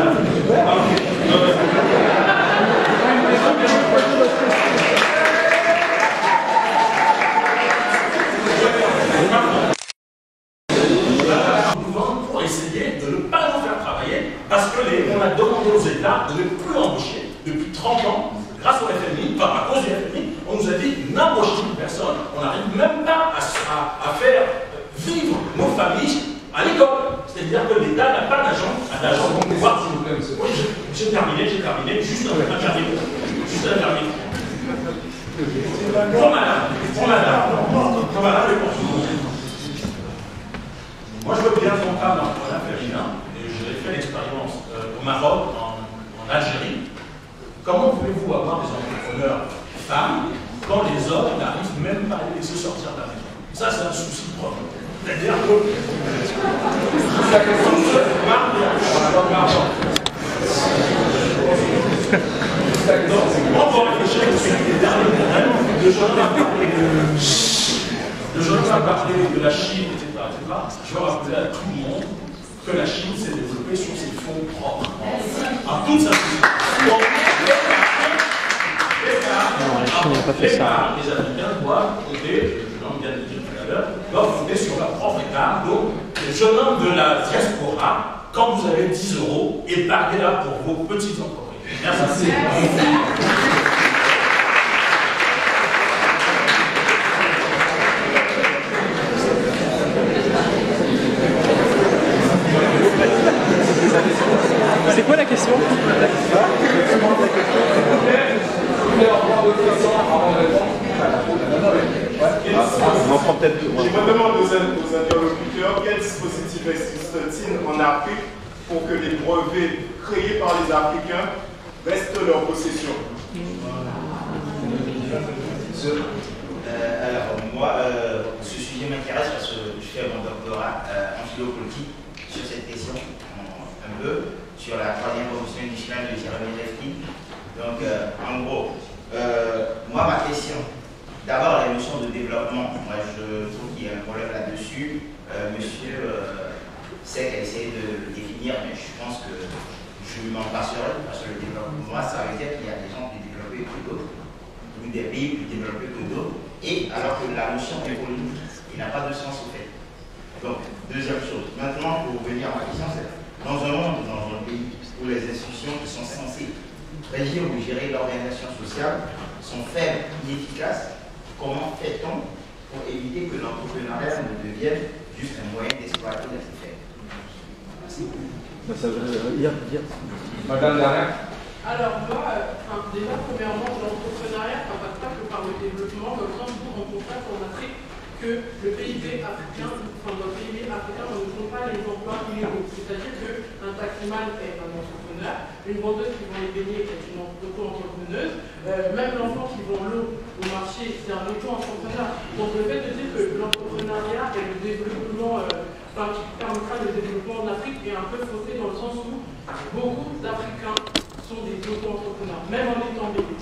Pour essayer de ne pas nous faire travailler, parce que les, on a demandé aux États de ne plus embaucher depuis trente ans, grâce au F M I, enfin à cause du F M I, on nous a dit n'embauchez plus personne, on n'arrive même pas à, à, à faire vivre nos familles à l'école. C'est-à-dire que l'État n'a pas d'agent, d'agent pour pouvoir. Oui, j'ai terminé, j'ai terminé, juste un dernier mot. Juste un dernier mot. Pour madame, pour madame, pour madame et pour tout le monde. Moi, je veux bien qu'on parle d'entrepreneuriat féminin, et j'ai fait l'expérience euh, au Maroc, en, en Algérie. Comment voulez-vous avoir des entrepreneurs femmes quand les hommes n'arrivent même pas à les laisser sortir de la maison? Ça, c'est un souci propre. C'est-à-dire que. On va réfléchir au sujet des derniers problèmes. Le jeune homme a parlé de, le jeune homme a parlé de la Chine, et cetera, et cetera. Je veux rappeler à tout le monde que la Chine s'est développée sur ses fonds propres. En toute simplicité. Non, la Chine n'a pas fait ça. Les Africains doivent compter, je viens de le dire tout à l'heure, doivent compter sur leur propre état. Donc, les jeunes hommes de la diaspora, quand vous avez dix euros, épargnez-la pour vos petites entreprises. Merci. C'est quoi la question? On en prend peut-être deux. Je me demande aux, aux interlocuteurs quel dispositif existe-t-il en Afrique pour que les brevets créés par les Africains restent leur possession. euh, Alors, moi, euh, ce sujet m'intéresse parce que je fais mon doctorat euh, en philo-politique sur cette question, un, un peu, sur la troisième révolution industrielle de Jérémy Lefkin. Donc, euh, en gros, euh, moi, ma question, d'abord, la notion de développement. Moi, je trouve qu'il y a un problème là-dessus. Euh, monsieur euh, Sec a essayé de le définir, mais je pense que je m'en passerai, parce que le développement, moi, ça veut dire qu'il y a des gens plus développés que d'autres, ou des pays plus développés que d'autres, et alors que la notion évolue, il n'a pas de sens au fait. Donc, deuxième chose. Maintenant, pour revenir à ma question, c'est dans un monde, dans un pays où les institutions qui sont censées régir ou gérer l'organisation sociale sont faibles, inefficaces, comment fait-on pour éviter que l'entrepreneuriat ne devienne juste un moyen d'exploiter les effets? Merci. Madame Darien. Alors moi, euh, déjà premièrement, l'entrepreneuriat ne passe pas que par le développement, comme ça on constate en Afrique que le P I B africain, enfin dans le P I B africain, on ne trouve pas les emplois illégaux. C'est-à-dire qu'un taximan est un entrepreneur, une vendeuse qui vend les beignets est une auto-entrepreneuse, euh, même l'enfant qui vend l'eau au marché, c'est un auto-entrepreneur. Donc le fait de dire que l'entrepreneuriat et le développement, euh, enfin qui permettra le développement en Afrique est un peu faussé dans le sens où beaucoup d'Africains sont des auto-entrepreneurs, même en étant bébés.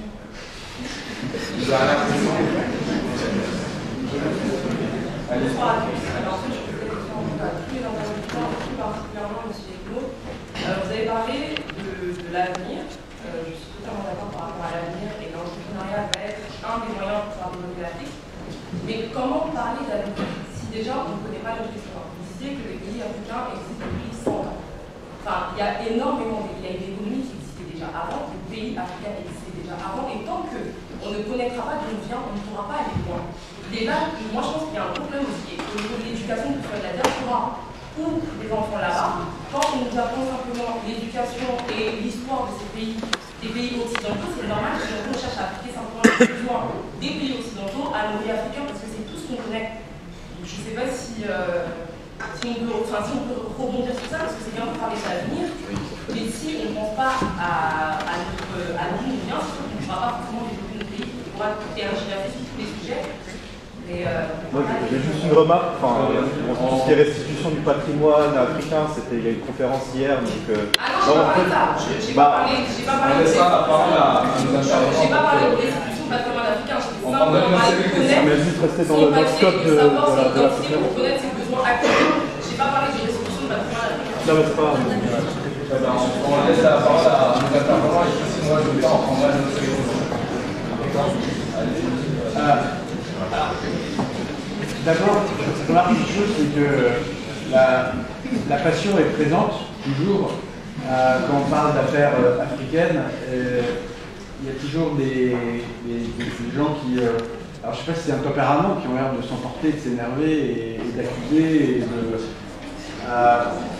Bonsoir à tous. Alors, en fait, je pose des questions à tous les interlocuteurs, plus particulièrement M. Eclo. Euh, vous avez parlé de, de l'avenir. Euh, je suis totalement d'accord par rapport à l'avenir et l'entrepreneuriat va être un des moyens pour faire développer l'Afrique. Mais comment parler d'avenir si déjà on ne connaît pas notre histoire? Vous disiez que les pays africains existent depuis cent ans. Enfin, il y a énormément, il y a une économie qui existait déjà avant, les pays africains existaient déjà avant, et tant qu'on ne connaîtra pas d'où on vient, on ne pourra pas aller loin. Déjà, moi je pense qu'il y a un problème aussi au niveau de l'éducation, que ce soit de la diaspora ou des enfants là-bas. Quand on nous apprend simplement l'éducation et l'histoire de ces pays, des pays occidentaux, c'est normal que on cherche à appliquer simplement les besoins des pays occidentaux à nos pays africains, parce que c'est tout ce qu'on connaît. Je ne sais pas si, euh, si, on peut, enfin, si on peut rebondir sur ça, parce que c'est bien de parler de l'avenir, mais si on ne pense pas à, à notre à d'où on vient, c'est sûr qu'on ne pourra pas forcément développer notre pays, on pourra tergiverser sur tous les sujets. Et, euh, Moi, j'ai juste une remarque. Enfin, bon, tout ce qui est restitution du patrimoine africain, c'était il y a une conférence hier. Donc, euh, ah non, je n'ai pas parlé de ça. Je n'ai pas parlé de J'ai pas parlé de restitution du patrimoine africain. Je dis simplement parler de connaître. Mais juste rester dans le scope de la conférence. Pour connaître ses besoins actuels. Je n'ai pas parlé de restitution du patrimoine africain. Non, mais c'est pas grave. On laisse la parole à nos intervenants et si moi je veux bien en prendre un autre. D'abord, ce qu'on remarque une chose, c'est que la, la passion est présente toujours euh, quand on parle d'affaires euh, africaines. Euh, il y a toujours des, des, des, des gens qui, euh, alors je ne sais pas si c'est un tempérament, qui ont l'air de s'emporter, de s'énerver et, et d'accuser. Euh,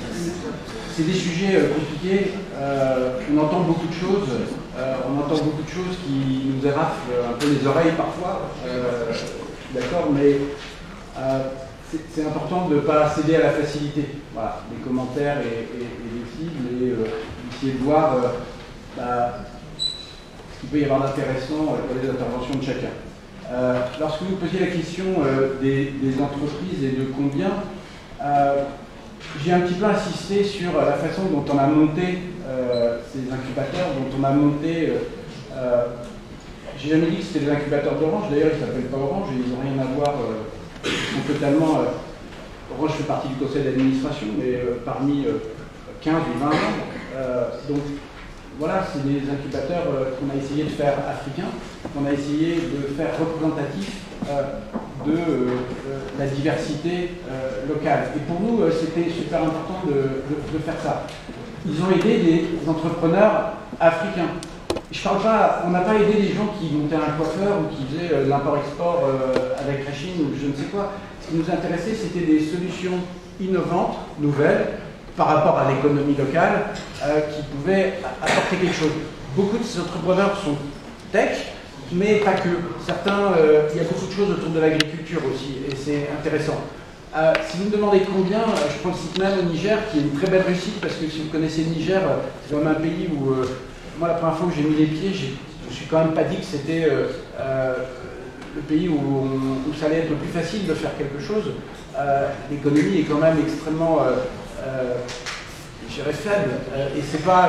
c'est des sujets euh, compliqués. Euh, on entend beaucoup de choses. Euh, on entend beaucoup de choses qui nous éraflent un peu les oreilles parfois. Euh, D'accord, mais Euh, c'est important de ne pas céder à la facilité. Voilà, les commentaires et, et, et les cibles, et euh, essayer de voir euh, bah, ce qu'il peut y avoir d'intéressant euh, pour les interventions de chacun. Euh, lorsque vous posiez la question euh, des, des entreprises et de combien, euh, j'ai un petit peu insisté sur la façon dont on a monté euh, ces incubateurs, dont on a monté... Euh, euh, j'ai jamais dit que c'était des incubateurs d'Orange, d'ailleurs ils ne s'appellent pas Orange et ils n'ont rien à voir... Euh, Ils sont totalement. Euh, Orange fait partie du conseil d'administration, mais euh, parmi euh, quinze ou vingt membres. Euh, donc voilà, c'est des incubateurs euh, qu'on a essayé de faire africains, qu'on a essayé de faire représentatifs euh, de euh, la diversité euh, locale. Et pour nous, euh, c'était super important de, de, de faire ça. Ils ont aidé des entrepreneurs africains. Je parle pas, on n'a pas aidé des gens qui montaient un coiffeur ou qui faisaient euh, l'import-export euh, avec la Chine ou je ne sais quoi. Ce qui nous intéressait, c'était des solutions innovantes, nouvelles, par rapport à l'économie locale, euh, qui pouvaient apporter quelque chose. Beaucoup de ces entrepreneurs sont tech, mais pas que. Certains, euh, il y a beaucoup de choses autour de l'agriculture aussi, et c'est intéressant. Euh, si vous me demandez combien, je prends le site même au Niger, qui est une très belle réussite, parce que si vous connaissez le Niger, c'est quand même un pays où... Euh, moi, la première fois que j'ai mis les pieds, je ne me suis quand même pas dit que c'était euh, euh, le pays où, où ça allait être le plus facile de faire quelque chose. Euh, L'économie est quand même extrêmement, euh, euh, je dirais, faible. Euh, et ce n'est pas,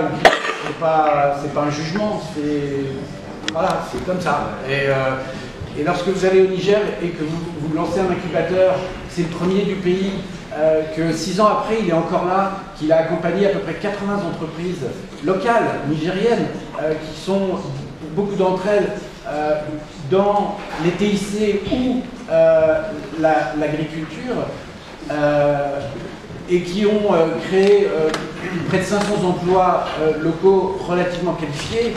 pas, pas un jugement, c'est voilà, c'est comme ça. Et, euh, et lorsque vous allez au Niger et que vous, vous lancez un incubateur, c'est le premier du pays, Euh, que six ans après, il est encore là, qu'il a accompagné à peu près quatre-vingts entreprises locales, nigériennes, euh, qui sont, beaucoup d'entre elles, euh, dans les T I C ou euh, l'agriculture, la, euh, et qui ont euh, créé euh, près de cinq cents emplois euh, locaux relativement qualifiés.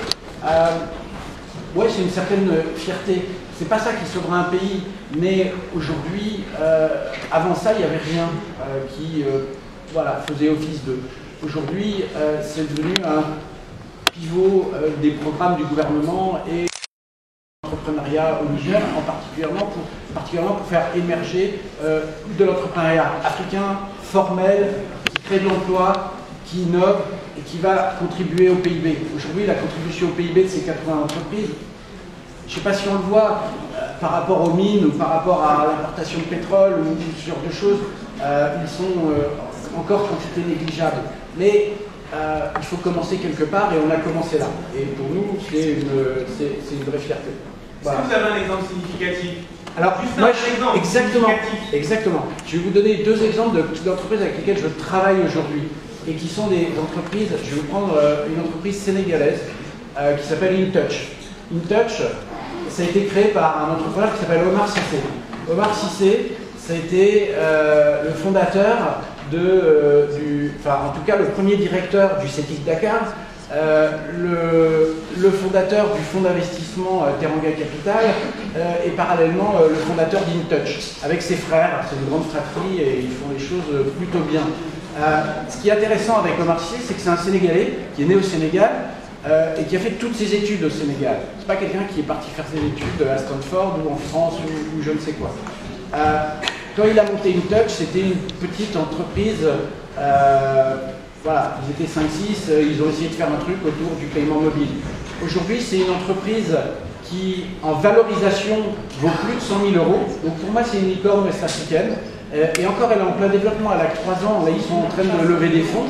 Euh, ouais, c'est une certaine fierté. C'est pas ça qui sauvera un pays, mais aujourd'hui, euh, avant ça, il n'y avait rien euh, qui euh, voilà, faisait office de. Aujourd'hui, euh, c'est devenu un pivot euh, des programmes du gouvernement et l'entrepreneuriat au Niger, en particulièrement pour, particulièrement pour faire émerger euh, de l'entrepreneuriat africain, formel, qui crée de l'emploi, qui innove et qui va contribuer au P I B. Aujourd'hui, la contribution au P I B de ces quatre-vingts entreprises, je ne sais pas si on le voit euh, par rapport aux mines ou par rapport à l'importation de pétrole ou, ou ce genre de choses, euh, ils sont euh, encore quantité négligeable. Mais euh, il faut commencer quelque part et on a commencé là. Et pour nous, c'est une, une vraie fierté. Voilà. Est-ce que vous avez un exemple significatif? Alors, Juste moi, un je, exemple exactement, significatif. exactement. Je vais vous donner deux exemples d'entreprises avec lesquelles je travaille aujourd'hui et qui sont des entreprises. Je vais vous prendre euh, une entreprise sénégalaise euh, qui s'appelle InTouch. InTouch, ça a été créé par un entrepreneur qui s'appelle Omar Cissé. Omar Cissé, ça a été euh, le fondateur de, euh, du, enfin en tout cas le premier directeur du CETIC Dakar, euh, le, le fondateur du fonds d'investissement euh, Teranga Capital euh, et parallèlement euh, le fondateur d'InTouch avec ses frères. C'est une grande fratrie et ils font les choses plutôt bien. Euh, ce qui est intéressant avec Omar Cissé, c'est que c'est un Sénégalais qui est né au Sénégal, Euh, et qui a fait toutes ses études au Sénégal. C'est pas quelqu'un qui est parti faire ses études à Stanford ou en France ou, ou je ne sais quoi. Euh, quand il a monté InTouch, c'était une petite entreprise, euh, voilà, ils étaient cinq six, ils ont essayé de faire un truc autour du paiement mobile. Aujourd'hui, c'est une entreprise qui, en valorisation, vaut plus de cent mille euros. Donc pour moi, c'est une licorne ouest-africaine. Euh, et encore, elle est en plein développement, elle a trois ans. Là, ils sont en train de lever des fonds.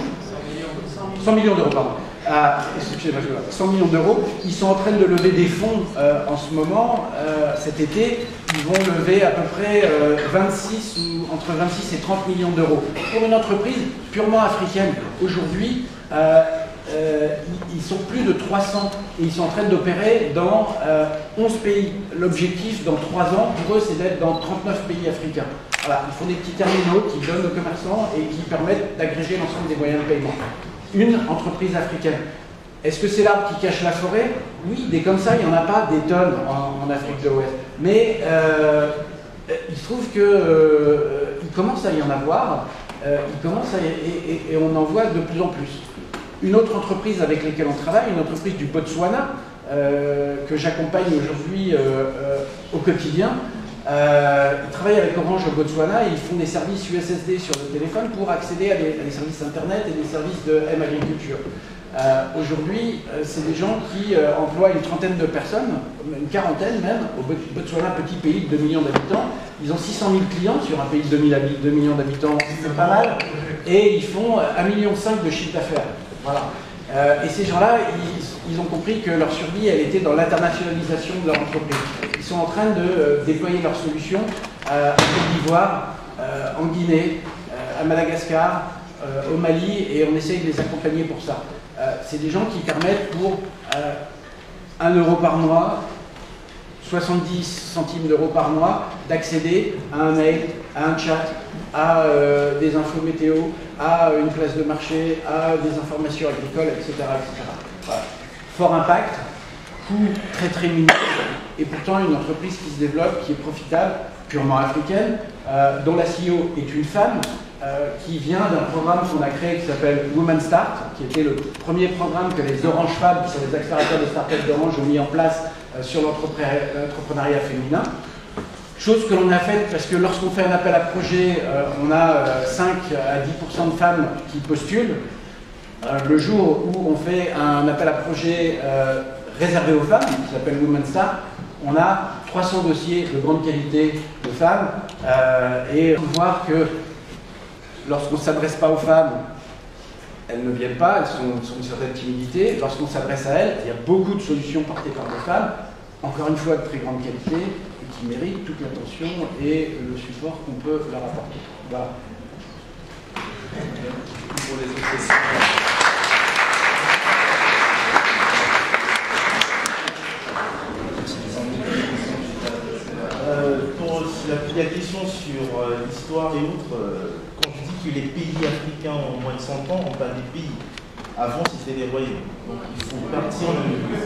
cent millions d'euros, pardon. Ah, excusez-moi, cent millions d'euros. Ils sont en train de lever des fonds euh, en ce moment. Euh, cet été, ils vont lever à peu près euh, vingt-six ou entre vingt-six et trente millions d'euros. Pour une entreprise purement africaine, aujourd'hui, euh, euh, ils sont plus de trois cents et ils sont en train d'opérer dans euh, onze pays. L'objectif, dans trois ans, pour eux, c'est d'être dans trente-neuf pays africains. Voilà, ils font des petits terminaux qui donnent aux commerçants et qui permettent d'agréger l'ensemble des moyens de paiement. Une entreprise africaine. Est-ce que c'est l'arbre qui cache la forêt? Oui, des comme ça, il n'y en a pas des tonnes en, en Afrique de l'Ouest. Mais euh, il se trouve qu'il euh, commence à y en avoir, euh, il commence à y, et, et, et on en voit de plus en plus. Une autre entreprise avec laquelle on travaille, une entreprise du Botswana, euh, que j'accompagne aujourd'hui euh, euh, au quotidien, Euh, ils travaillent avec Orange au Botswana et ils font des services U S S D sur le téléphone pour accéder à des, à des services internet et des services de M Agriculture. Euh, Aujourd'hui, euh, c'est des gens qui euh, emploient une trentaine de personnes, une quarantaine même, au Botswana, petit pays de deux millions d'habitants. Ils ont six cent mille clients sur un pays de deux millions d'habitants, c'est pas mal. Et ils font un virgule cinq million de chiffre d'affaires. Voilà. Euh, et ces gens-là, ils, ils ont compris que leur survie, elle était dans l'internationalisation de leur entreprise. Ils sont en train de euh, déployer leurs solutions euh, en Côte d'Ivoire, euh, en Guinée, euh, à Madagascar, euh, au Mali, et on essaye de les accompagner pour ça. Euh, c'est des gens qui permettent pour euh, un euro par mois, soixante-dix centimes d'euros par mois, d'accéder à un mail, à un chat, à euh, des infos météo, à une place de marché, à des informations agricoles, et cetera et cetera. Voilà. Fort impact, coût très très minime, et pourtant une entreprise qui se développe, qui est profitable, purement africaine, euh, dont la C E O est une femme, euh, qui vient d'un programme qu'on a créé qui s'appelle Women Start, qui était le premier programme que les Orange Femmes, qui sont les accélérateurs de start-up d'Orange, ont mis en place euh, sur l'entrepreneuriat féminin. Chose que l'on a faite parce que lorsqu'on fait un appel à projet, euh, on a euh, cinq à dix pour cent de femmes qui postulent. Euh, le jour où on fait un appel à projet euh, réservé aux femmes, qui s'appelle Women Start, on a trois cents dossiers de grande qualité de femmes. Euh, et on peut voir que lorsqu'on ne s'adresse pas aux femmes, elles ne viennent pas, elles sont, sont une certaine timidité. Lorsqu'on s'adresse à elles, il y a beaucoup de solutions portées par des femmes, encore une fois de très grande qualité, qui méritent toute l'attention et le support qu'on peut leur apporter. Voilà. Pour les autres questions. Euh, pour la, la question sur euh, l'histoire et autres, euh, quand je dis que les pays africains ont moins de cent ans, on parle des pays. Avant, c'était des royaumes. Donc il faut partir de...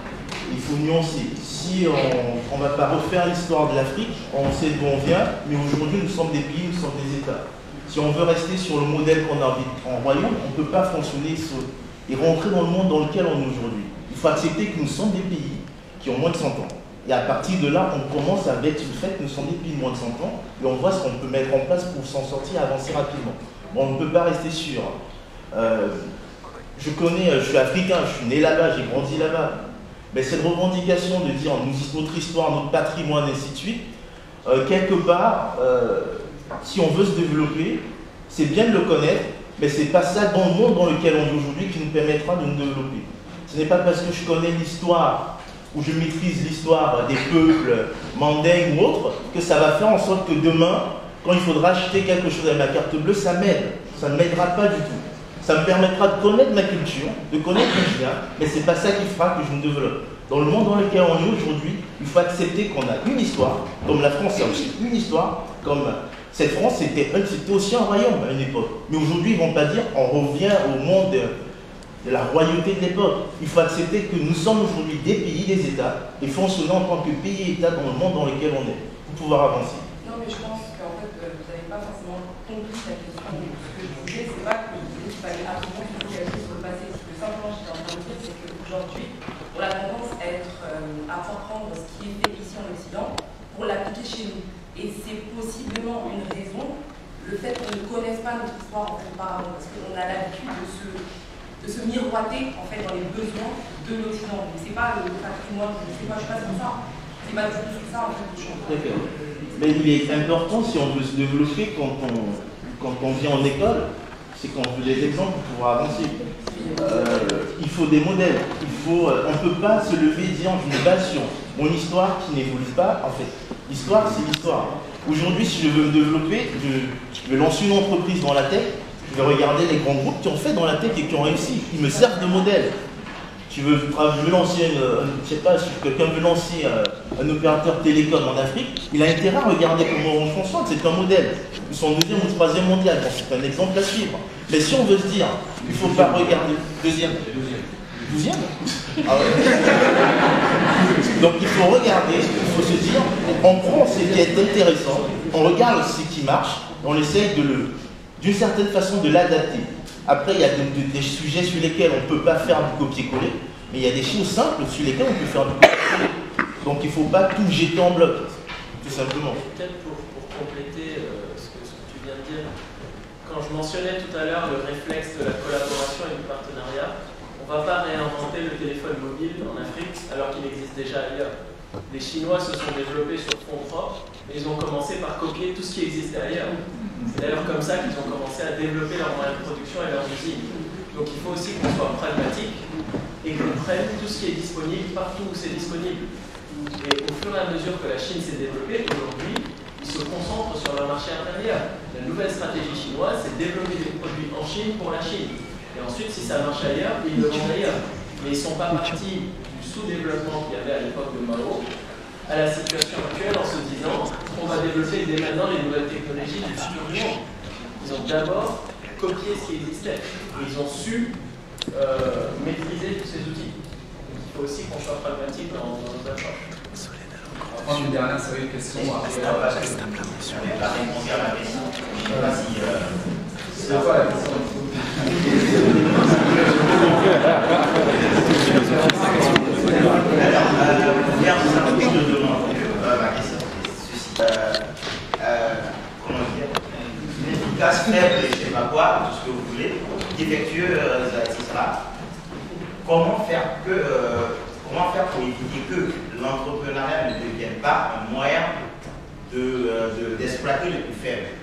Il faut nuancer. Si on ne va pas refaire l'histoire de l'Afrique, on sait d'où on vient, mais aujourd'hui nous sommes des pays, nous sommes des États. Si on veut rester sur le modèle qu'on a en royaume, on ne peut pas fonctionner sur, et rentrer dans le monde dans lequel on est aujourd'hui. Il faut accepter que nous sommes des pays qui ont moins de cent ans. Et à partir de là, on commence à mettre le fait que nous sommes des pays de moins de cent ans, et on voit ce qu'on peut mettre en place pour s'en sortir et avancer rapidement. Bon, on ne peut pas rester sur... Euh, je connais, je suis africain, je suis né là-bas, j'ai grandi là-bas. Mais cette revendication de dire notre histoire, notre patrimoine, et ainsi de suite, euh, quelque part, euh, si on veut se développer, c'est bien de le connaître, mais c'est pas ça dans le monde dans lequel on est aujourd'hui qui nous permettra de nous développer. Ce n'est pas parce que je connais l'histoire ou je maîtrise l'histoire des peuples mandingues ou autres que ça va faire en sorte que demain, quand il faudra acheter quelque chose avec ma carte bleue, ça m'aide. Ça ne m'aidera pas du tout. Ça me permettra de connaître ma culture, de connaître d'où je viens, mais ce n'est pas ça qui fera que je me développe. Dans le monde dans lequel on est aujourd'hui, il faut accepter qu'on a une histoire, comme la France a aussi une histoire, comme cette France, c'était aussi un royaume à une époque. Mais aujourd'hui, ils ne vont pas dire on revient au monde de, de la royauté de l'époque. Il faut accepter que nous sommes aujourd'hui des pays, des États, et fonctionner en tant que pays et État dans le monde dans lequel on est, pour pouvoir avancer. Non, mais je pense qu'en fait, vous n'avez pas forcément compris la question. Ce que je disais, c'est pas que il fallait absolument que quelque chose sur le passé. Ce que simplement j'étais en train de dire, c'est qu'aujourd'hui, on a tendance à, être, euh, à reprendre ce qui est fait ici en Occident pour l'appliquer chez nous. Et c'est possiblement une raison, le fait qu'on ne connaisse pas notre histoire en fait, auparavant, parce qu'on a l'habitude de se de se miroiter en fait dans les besoins de l'Occident. C'est pas le patrimoine, je sais pas, je passe comme ça. C'est pas du tout ça en fait. D'accord. Mais il est important, si on veut se développer quand on, quand on vient en école, c'est qu'on veut des exemples pour pouvoir avancer. Euh, il faut des modèles. Il faut, euh, on ne peut pas se lever et dire je me base sur mon histoire qui n'évolue pas. En fait, l'histoire, c'est l'histoire. Aujourd'hui, si je veux me développer, je, je vais lancer une entreprise dans la tech, je vais regarder les grands groupes qui ont fait dans la tech et qui ont réussi. Ils me servent de modèle. Tu veux, je veux lancer, une, je sais pas, si quelqu'un veut lancer un, un opérateur télécom en Afrique, il a intérêt à regarder comment on fonctionne, c'est un modèle. Ils sont deuxième ou troisième mondial, bon, c'est un exemple à suivre. Mais si on veut se dire, il ne faut pas regarder. Deuxième. Douzième. Ah ouais. Donc il faut regarder, il faut se dire, on prend ce qui est intéressant, on regarde ce qui marche, on essaye de le, d'une certaine façon de l'adapter. Après, il y a des, des, des sujets sur lesquels on ne peut pas faire du copier-coller, mais il y a des choses simples sur lesquelles on peut faire du copier-coller. Donc il ne faut pas tout jeter en bloc, tout simplement. Peut-être pour, pour compléter euh, ce, que, ce que tu viens de dire, quand je mentionnais tout à l'heure le réflexe de la collaboration et du partenariat, on ne va pas réinventer le téléphone mobile en Afrique alors qu'il existe déjà ailleurs. Les Chinois se sont développés sur fonds propres et ils ont commencé par copier tout ce qui existait ailleurs. C'est d'ailleurs comme ça qu'ils ont commencé à développer leurs moyens de production et leurs usines. Donc il faut aussi qu'on soit pragmatique et qu'on prenne tout ce qui est disponible partout où c'est disponible. Et au fur et à mesure que la Chine s'est développée, aujourd'hui, ils se concentrent sur leur marché intérieur. La nouvelle stratégie chinoise, c'est de développer des produits en Chine pour la Chine. Et ensuite, si ça marche ailleurs, ils le vendent ailleurs. Mais ils ne sont pas partis du sous-développement qu'il y avait à l'époque de Mao à la situation actuelle en se disant qu'on va développer dès maintenant les nouvelles technologies du futur du monde. Ils ont d'abord copié ce qui existait. Et ils ont su euh, maîtriser tous ces outils. Donc il faut aussi qu'on soit pragmatique dans, dans nos approches. On va prendre une dernière série de questions. C'est pas parce que je n'avais pas répondu à ma question. Je ne sais pas si... Euh, c'est quoi la question? Hier, je te demande ma question. Ceci, euh, euh, comment dire, une efficace, faible, je ne sais pas quoi, tout ce que vous voulez, défectueuse, et cetera. Comment faire que, euh, comment faire pour éviter que l'entrepreneuriat ne devienne pas un moyen de, d'exploiter de, les plus faibles?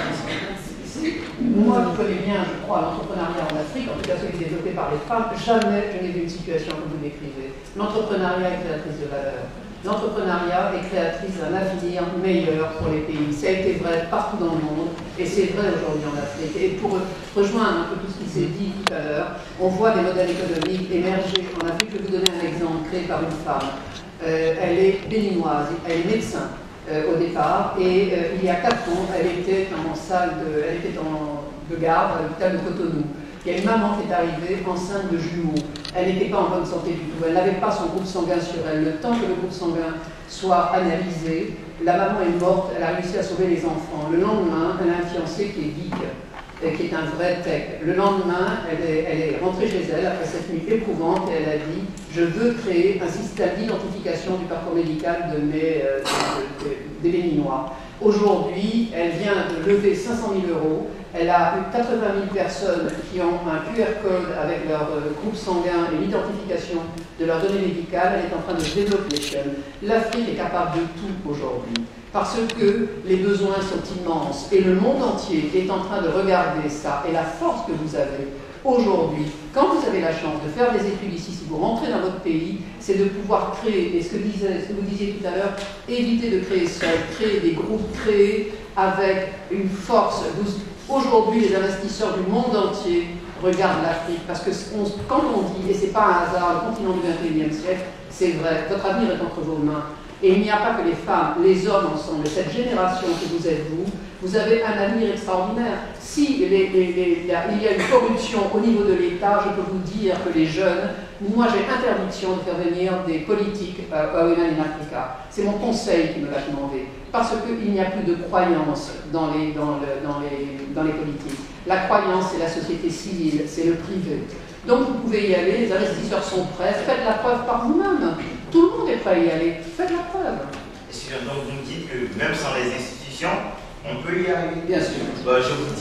Moi, je connais bien, je crois, l'entrepreneuriat en Afrique, en tout cas celui développé par les femmes. Jamais je n'ai vu une situation comme vous décrivez. L'entrepreneuriat est créatrice de valeur. L'entrepreneuriat est créatrice d'un avenir meilleur pour les pays. Ça a été vrai partout dans le monde et c'est vrai aujourd'hui en Afrique. Et pour rejoindre un peu tout ce qui s'est dit tout à l'heure, on voit des modèles économiques émerger en Afrique. Je vais vous donner un exemple créé par une femme. Euh, elle est béninoise, elle est médecin. Euh, au départ, et euh, il y a quatre ans, elle était en salle de, elle était en, de garde à l'hôpital de Cotonou. Il y a une maman qui est arrivée enceinte de jumeaux. Elle n'était pas en bonne santé du tout. Elle n'avait pas son groupe sanguin sur elle. Le temps que le groupe sanguin soit analysé, la maman est morte. Elle a réussi à sauver les enfants. Le lendemain, elle a un fiancé qui est Vic, qui est un vrai tech. Le lendemain, elle est, elle est rentrée chez elle après cette nuit éprouvante et elle a dit « Je veux créer un système d'identification du parcours médical de mes, euh, de, de, de, des Béninois ». Aujourd'hui, elle vient de lever cinq cent mille euros. Elle a eu quatre-vingt mille personnes qui ont un Q R code avec leur euh, groupe sanguin et l'identification de leurs données médicales. Elle est en train de développer les chaînes. L'Afrique est capable de tout aujourd'hui. Parce que les besoins sont immenses et le monde entier est en train de regarder ça. Et la force que vous avez aujourd'hui, quand vous avez la chance de faire des études ici, si vous rentrez dans votre pays, c'est de pouvoir créer, et ce que, disait, ce que vous disiez tout à l'heure, éviter de créer seul, créer des groupes, créer avec une force. Aujourd'hui, les investisseurs du monde entier regardent l'Afrique parce que on, quand on dit, et ce n'est pas un hasard, le continent du vingt et unième siècle, c'est vrai, votre avenir est entre vos mains. Et il n'y a pas que les femmes, les hommes ensemble, cette génération que vous êtes vous, vous avez un avenir extraordinaire. Si les, les, les, il y a une corruption au niveau de l'État, je peux vous dire que les jeunes, moi j'ai interdiction de faire venir des politiques à euh, Women in Africa. C'est mon conseil qui me l'a demandé. Parce qu'il n'y a plus de croyance dans les, dans, le, dans, les, dans les politiques. La croyance, c'est la société civile, c'est le privé. Donc vous pouvez y aller, les investisseurs sont prêts, faites la preuve par vous-même. Tout le monde est prêt à y aller, faites la preuve. Est-ce que donc vous me dites que même sans les institutions, on peut y arriver? Bien sûr. Bah, je vous dis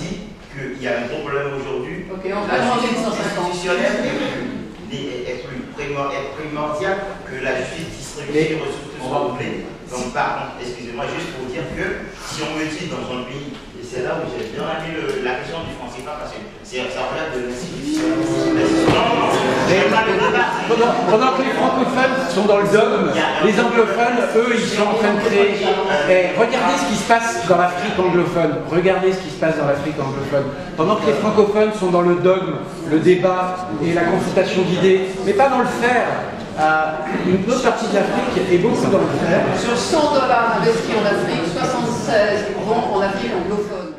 qu'il y a un problème aujourd'hui. Ok, on va La demander justice cent cinquante. institutionnelle est plus, est plus primordiale que la justice distributive des ressources renouvelées. Donc, par contre, excusez-moi, juste pour dire que si on me dit dans un pays, et c'est là où j'ai bien aimé le, la question du franc C F A, parce que ça relève de l'institution. Non, non, non, j'aime pas le débat. Pendant, pendant que les francophones sont dans le dogme, les anglophones, eux, ils sont en train de créer. Eh, regardez ce qui se passe dans l'Afrique anglophone. Regardez ce qui se passe dans l'Afrique anglophone. Pendant que les francophones sont dans le dogme, le débat et la confrontation d'idées, mais pas dans le faire. Euh, une autre partie de l'Afrique est beaucoup dans le faire. Sur cent dollars investis en Afrique, soixante-seize vont en Afrique anglophone.